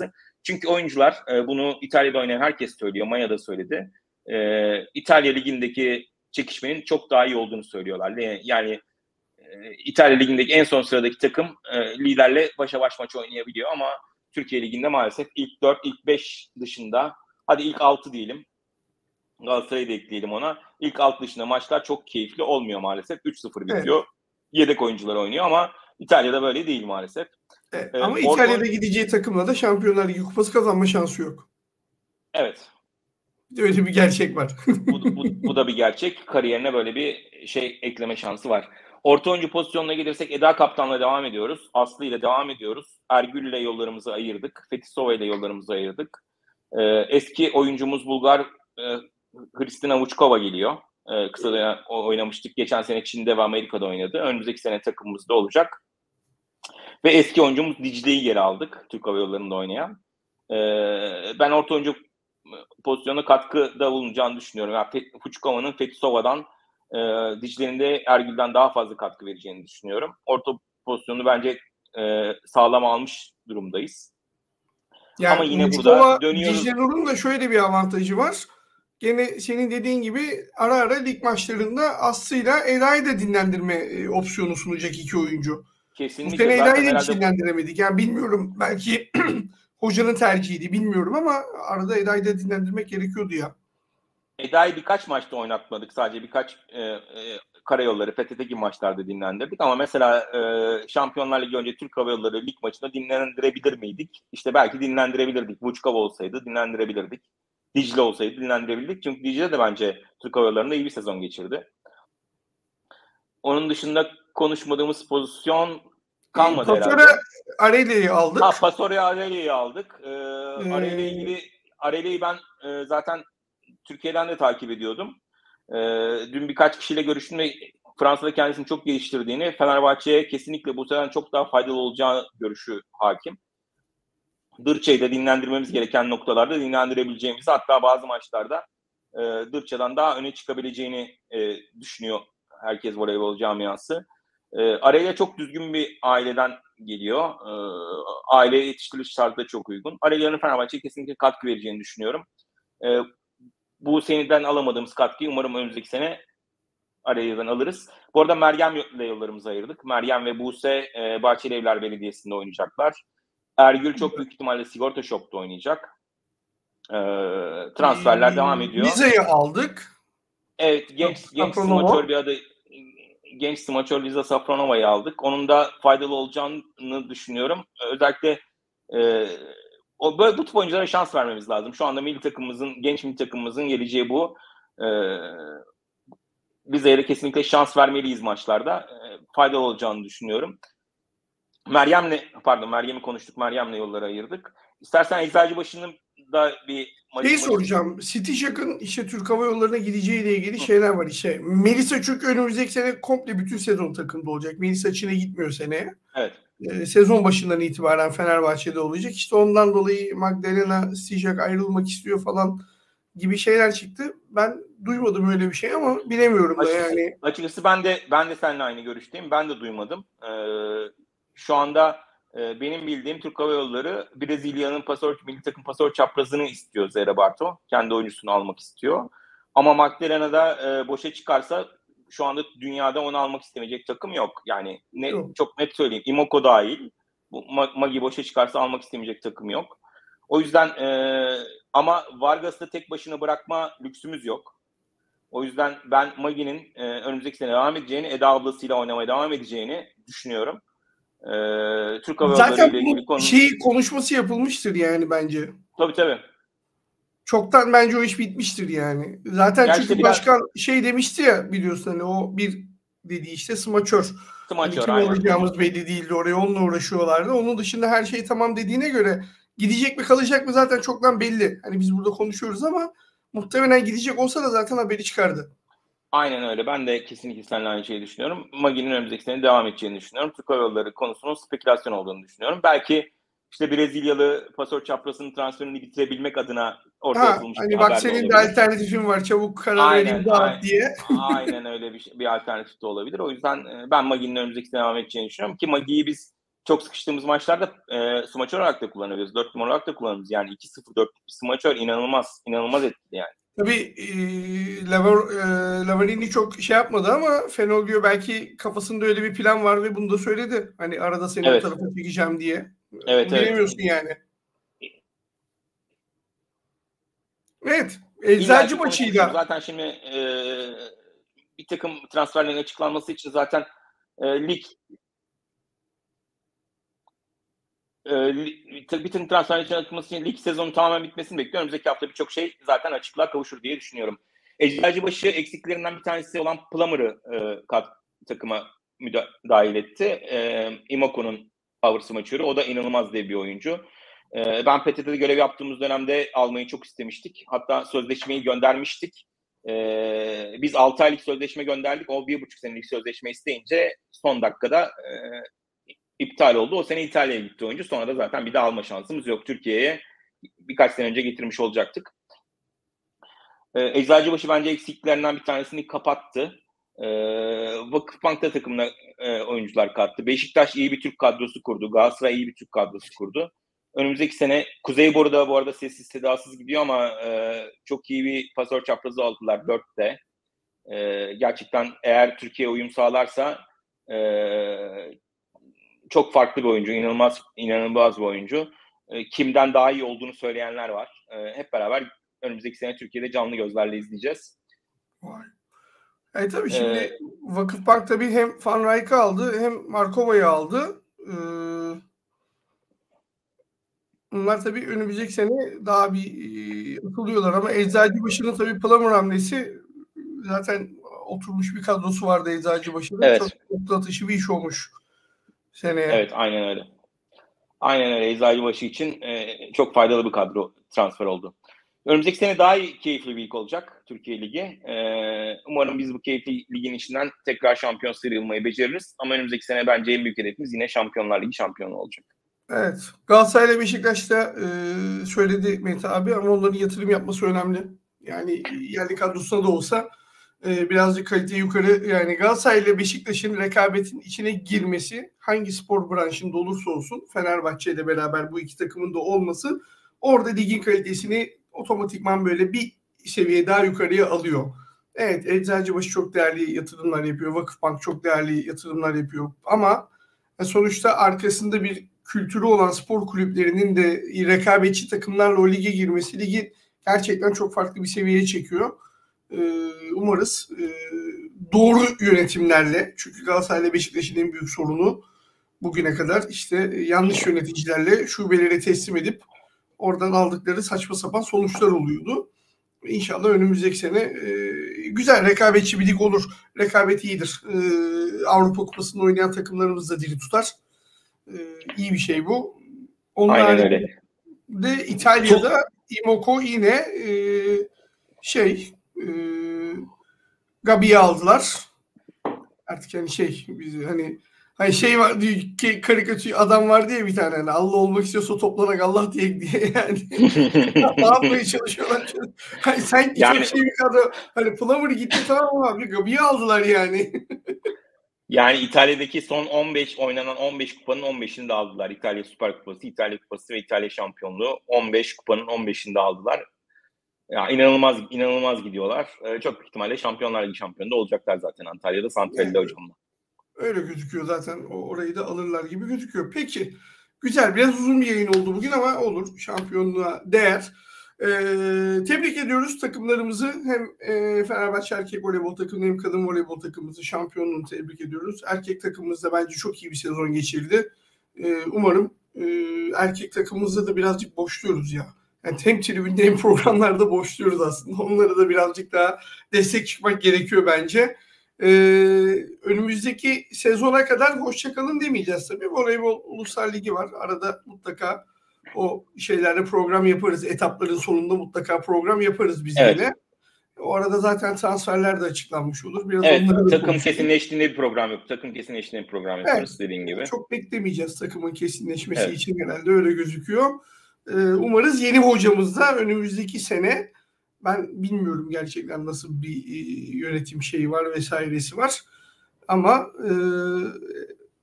Çünkü oyuncular e, bunu İtalya'da oynayan herkes söylüyor. Maya da söyledi. E, İtalya Ligi'ndeki çekişmenin çok daha iyi olduğunu söylüyorlar. Yani e, İtalya Ligi'ndeki en son sıradaki takım e, liderle başa baş maç oynayabiliyor ama Türkiye Ligi'nde maalesef ilk dört, ilk beş dışında, hadi ilk altı diyelim. Galatasaray'ı da ekleyelim ona. İlk altı dışında maçlar çok keyifli olmuyor maalesef. üç sıfır bitiyor. Evet. Yedek oyuncular oynuyor ama İtalya'da böyle değil maalesef. Evet, ee, ama İtalya'da orada... gideceği takımla da Şampiyonlar Ligi kupası kazanma şansı yok. Evet. Öyle bir gerçek var. bu, bu, bu da bir gerçek. Kariyerine böyle bir şey ekleme şansı var. Orta oyuncu pozisyonuna gelirsek Eda Kaptan'la devam ediyoruz. Aslı ile devam ediyoruz. Ergül ile yollarımızı ayırdık. Fetisova ile yollarımızı ayırdık. Ee, eski oyuncumuz Bulgar e, Hristina Vučkova geliyor. Ee, kısa dönem oynamıştık. Geçen sene Çin'de ve Amerika'da oynadı. Önümüzdeki sene takımımızda olacak. Ve eski oyuncumuz Dicle'yi geri aldık. Türk Hava Yolları'nda oynayan. Ee, ben orta oyuncu pozisyonuna katkıda bulunacağını düşünüyorum. Yani Vučkova'nın Fetisova'dan, e, Dicle'nin de Ergül'den daha fazla katkı vereceğini düşünüyorum. Orta pozisyonu bence e, sağlam almış durumdayız. Yani ama yine burada dönüyoruz. Dicle Nur'un da şöyle bir avantajı var. Gene senin dediğin gibi ara ara lig maçlarında Aslı'yla Eda'yı da dinlendirme e, opsiyonu sunacak iki oyuncu. Kesinlikle. Bu sene Eda'yı da hiç dinlendiremedik. Yani bilmiyorum, belki hocanın tercihiydi bilmiyorum ama arada Eda'yı da dinlendirmek gerekiyordu ya. Eda'yı birkaç maçta oynatmadık. Sadece birkaç e, e, karayolları, F T T gibi maçlarda dinlendirdik. Ama mesela e, Şampiyonlar Ligi önce Türk Hava Yolları lig maçında dinlendirebilir miydik? İşte belki dinlendirebilirdik. Vučkova olsaydı dinlendirebilirdik. Dicle olsaydı dinlendirebilirdik. Çünkü Dicle de bence Türk Hava Yolları'nda iyi bir sezon geçirdi. Onun dışında konuşmadığımız pozisyon kalmadı Pasora herhalde. Areli'yi aldık. Ha, Pasora Areli'yi aldık. Ee, ee... Areli'yle ilgili Areli'yi ben e, zaten Türkiye'den de takip ediyordum. Ee, dün birkaç kişiyle görüştüm ve Fransa'da kendisini çok geliştirdiğini, Fenerbahçe'ye kesinlikle bu sene çok daha faydalı olacağı görüşü hakim. Dırça'yı da dinlendirmemiz gereken noktalarda dinlendirebileceğimizi, hatta bazı maçlarda e, Dırça'dan daha öne çıkabileceğini e, düşünüyor herkes voleybol camiası. E, Araya çok düzgün bir aileden geliyor. E, aile yetiştiriliş şartı da çok uygun. Araya'nın Fenerbahçe'ye kesinlikle katkı vereceğini düşünüyorum. E, bu seneden alamadığımız katkıyı umarım önümüzdeki sene Araya'dan alırız. Bu arada Meryem'le yollarımızı ayırdık. Meryem ve Buse e, Bahçelievler Belediyesi'nde oynayacaklar. Ergül çok büyük ihtimalle Sigorta Shop'ta oynayacak. E, transferler ee, devam ediyor. Liza'yı aldık. Evet, genç, genç smaçör bir adı, genç smaçör Liza Safronova'yı aldık. Onun da faydalı olacağını düşünüyorum. Özellikle e, o böyle bu tip oyunculara şans vermemiz lazım. Şu anda milli takımımızın, genç milli takımımızın geleceği bu. E, Liza'ya da kesinlikle şans vermeliyiz maçlarda. E, faydalı olacağını düşünüyorum. Meryem'le, pardon Meryem'i konuştuk. Meryem'le yolları ayırdık. İstersen Eczacıbaşı'nın da bir Şey soracağım. City Jack'ın işte Türk Hava Yolları'na gideceğiyle ilgili Hı. şeyler var işte. Melisa çünkü önümüzdeki sene komple bütün sezon takımda olacak. Melisa Çin'e gitmiyor seneye. Evet. Ee, sezon başından itibaren Fenerbahçe'de olacak. İşte ondan dolayı Magdalena City Jack ayrılmak istiyor falan gibi şeyler çıktı. Ben duymadım öyle bir şey ama bilemiyorum açıkçası, da yani. Açıkçası ben de ben de seninle aynı görüşteyim. Ben de duymadım. Ee, şu anda e, benim bildiğim Türk Hava Yolları Brezilya'nın pasör, milli takım pasör çaprazını istiyor Zera Barto. Kendi oyuncusunu almak istiyor. Ama Magdalena'da e, boşa çıkarsa şu anda dünyada onu almak istemeyecek takım yok. Yani ne, yok. Çok net söyleyeyim. Imoko dahil. Bu, Magi boşa çıkarsa almak istemeyecek takım yok. O yüzden e, ama Vargas'ı da tek başına bırakma lüksümüz yok. O yüzden ben Magi'nin e, önümüzdeki sene devam edeceğini, Eda ablasıyla oynamaya devam edeceğini düşünüyorum. E, Türk Hava Yolları zaten ile ilgili konu... şey konuşması yapılmıştır yani bence. Tabii tabii. Çoktan bence o iş bitmiştir yani. Zaten ya çünkü işte biraz... başkan şey demişti ya, biliyorsun hani o bir dediği işte smaçör. Smaçör hani kim aynen. olacağımız belli değildi, oraya onunla uğraşıyorlardı. Onun dışında her şey tamam dediğine göre gidecek mi kalacak mı zaten çoktan belli. Hani biz burada konuşuyoruz ama muhtemelen gidecek olsa da zaten haberi çıkardı. Aynen öyle. Ben de kesinlikle seninle aynı şeyi düşünüyorum. Magi'nin önümüzdeki sene devam edeceğini düşünüyorum. Türk Hava Yolları konusunun spekülasyon olduğunu düşünüyorum. Belki işte Brezilyalı pasör çaprazının transferini bitirebilmek adına ortaya ha, atılmış hani bir bak senin de alternatifin var, çabuk karar vereyim dağıt diye. Aynen öyle bir, bir alternatif de olabilir. O yüzden ben Magi'nin önümüzdeki sene devam edeceğini düşünüyorum. Ki Magi'yi biz çok sıkıştığımız maçlarda e, smaçör olarak da kullanabiliriz. dört numara olarak da kullanabiliriz. Yani iki sıfır dört smaçör inanılmaz, inanılmaz etkili yani. Tabii e, Lavar, e, Lavarini çok şey yapmadı ama Fenoglio belki kafasında öyle bir plan var ve bunu da söyledi. Hani arada seni Evet. o tarafa çekeceğim diye. Evet, Bilemiyorsun evet. yani. Evet. Eczacı maçıyla. Zaten şimdi e, bir takım transferlerin açıklanması için zaten e, lig e, bir takım transferlerin için açıklanması için lig sezonu tamamen bitmesini bekliyorum. Önümüzdeki hafta birçok şey zaten açıklığa kavuşur diye düşünüyorum. Eczacıbaşı eksiklerinden bir tanesi olan Plummer'ı e, kat, takıma müda- dahil etti. E, Imoko'nun power smaçörü. O da inanılmaz dev bir oyuncu. E, ben P T T'de görev yaptığımız dönemde almayı çok istemiştik. Hatta sözleşmeyi göndermiştik. Ee, biz altı aylık sözleşme gönderdik. O bir buçuk senelik sözleşme isteyince son dakikada e, iptal oldu. O sene İtalya'ya gitti oyuncu. Sonra da zaten bir daha alma şansımız yok. Türkiye'ye birkaç sene önce getirmiş olacaktık. Ee, Eczacıbaşı bence eksiklerinden bir tanesini kapattı. Ee, Vakıfbank'ta takımına e, oyuncular kattı. Beşiktaş iyi bir Türk kadrosu kurdu. Galatasaray iyi bir Türk kadrosu kurdu. Önümüzdeki sene Kuzeyboru da bu arada sessiz sedasız gidiyor ama e, çok iyi bir pasör çaprazı aldılar dörtte. E, gerçekten eğer Türkiye uyum sağlarsa e, çok farklı bir oyuncu, inanılmaz inanılmaz bir oyuncu. E, kimden daha iyi olduğunu söyleyenler var. E, hep beraber önümüzdeki sene Türkiye'de canlı gözlerle izleyeceğiz. Vay. E tabii şimdi Ee, Vakıfbank tabii hem Van Rijk'ı aldı hem Markova'yı aldı. Ee, bunlar tabii önümüzdeki sene daha bir e, atılıyorlar ama Eczacıbaşı'nın tabii Plummer hamlesi zaten oturmuş bir kadrosu vardı Eczacıbaşı'nda. evet. Çok nokta atışı bir iş olmuş seneye. Evet, aynen öyle. Aynen öyle. Eczacıbaşı için e, çok faydalı bir kadro transfer oldu. Önümüzdeki sene daha iyi, keyifli bir lig olacak Türkiye Ligi. Ee, umarım biz bu keyifli ligin içinden tekrar şampiyon sıyrılmayı beceririz. Ama önümüzdeki sene bence en büyük hedefimiz yine Şampiyonlar Ligi şampiyonu olacak. Evet. Galatasaray ile Beşiktaş'ta e, söyledi Mete abi ama onların yatırım yapması önemli. Yani yerli kadrosuna da olsa e, birazcık kalite yukarı. Yani Galatasaray ile Beşiktaş'ın rekabetin içine girmesi hangi spor branşında olursa olsun Fenerbahçe ile beraber bu iki takımın da olması orada ligin kalitesini otomatikman böyle bir seviye daha yukarıya alıyor. Evet, Eczacıbaşı çok değerli yatırımlar yapıyor. Vakıfbank çok değerli yatırımlar yapıyor. Ama sonuçta arkasında bir kültürü olan spor kulüplerinin de rekabetçi takımlarla o lige girmesi ligi gerçekten çok farklı bir seviyeye çekiyor. Ee, umarız e, doğru yönetimlerle, çünkü Galatasaray ile Beşiktaş'ın en büyük sorunu bugüne kadar işte yanlış yöneticilerle şubelere teslim edip oradan aldıkları saçma sapan sonuçlar oluyordu. İnşallah önümüzdeki sene e, güzel rekabetçi bir lig olur. Rekabet iyidir. E, Avrupa Kupası'nda oynayan takımlarımız da diri tutar. E, iyi bir şey bu. Onlar de İtalya'da Imoko yine e, şey e, Gabi'yi aldılar. Artık yani şey biz hani hani şey var diye karikatür adam var diye bir tane hani Allah olmak istiyorsa toplanak Allah diye diye yani ne yapmaya çalışıyorlar? Hani sanki yani, çok şey bir kadro hani Plummer gitti tamam abi Gabi'yi aldılar yani. Yani İtalya'daki son on beş oynanan on beş kupanın on beşini de aldılar. İtalya Süper Kupası, İtalya Kupası ve İtalya Şampiyonluğu on beş kupanın on beşini de aldılar. Ya inanılmaz inanılmaz gidiyorlar. Ee, çok büyük ihtimalle Şampiyonlar Ligi şampiyonu da olacaklar zaten Antalya'da Santral'de yani, hocamla. Öyle gözüküyor zaten. Orayı da alırlar gibi gözüküyor. Peki. Güzel. Biraz uzun bir yayın oldu bugün ama olur. Şampiyonluğa değer. Ee, tebrik ediyoruz takımlarımızı. Hem e, Fenerbahçe erkek voleybol takımını hem kadın voleybol takımımızı şampiyonluğunu tebrik ediyoruz. Erkek takımımız da bence çok iyi bir sezon geçirdi. Ee, umarım e, erkek takımımızda da birazcık boşluyoruz ya. Yani hem tribünde hem programlarda boşluyoruz aslında. Onlara da birazcık daha destek çıkmak gerekiyor bence. Ee, önümüzdeki sezona kadar hoşçakalın demeyeceğiz tabii. Voleybol Uluslar Ligi var. Arada mutlaka o şeylerde program yaparız. Etapların sonunda mutlaka program yaparız biz evet. Yine. O arada zaten transferler de açıklanmış olur. Biraz evet, onları da takım konuşuruz. kesinleştiğinde bir program yok. Takım kesinleştiğinde bir program yaparız evet, dediğin gibi. Çok beklemeyeceğiz takımın kesinleşmesi evet. için genelde öyle gözüküyor. Ee, umarız yeni hocamız da önümüzdeki sene ben bilmiyorum gerçekten nasıl bir e, yönetim şeyi var vesairesi var. Ama e,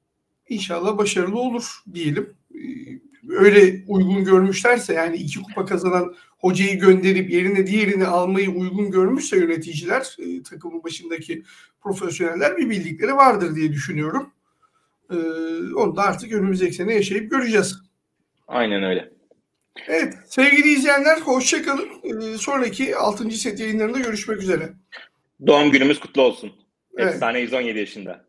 İnşallah başarılı olur diyelim. Öyle uygun görmüşlerse, yani iki kupa kazanan hocayı gönderip yerine diğerini almayı uygun görmüşse yöneticiler, e, takımın başındaki profesyoneller bir bildikleri vardır diye düşünüyorum. E, onu da artık önümüzdeki sene yaşayıp göreceğiz. Aynen öyle. Evet, sevgili izleyenler, hoşçakalın. E, sonraki altıncı set yayınlarında görüşmek üzere. Doğum günümüz kutlu olsun. Evet. Efsane yüz on yedi yaşında.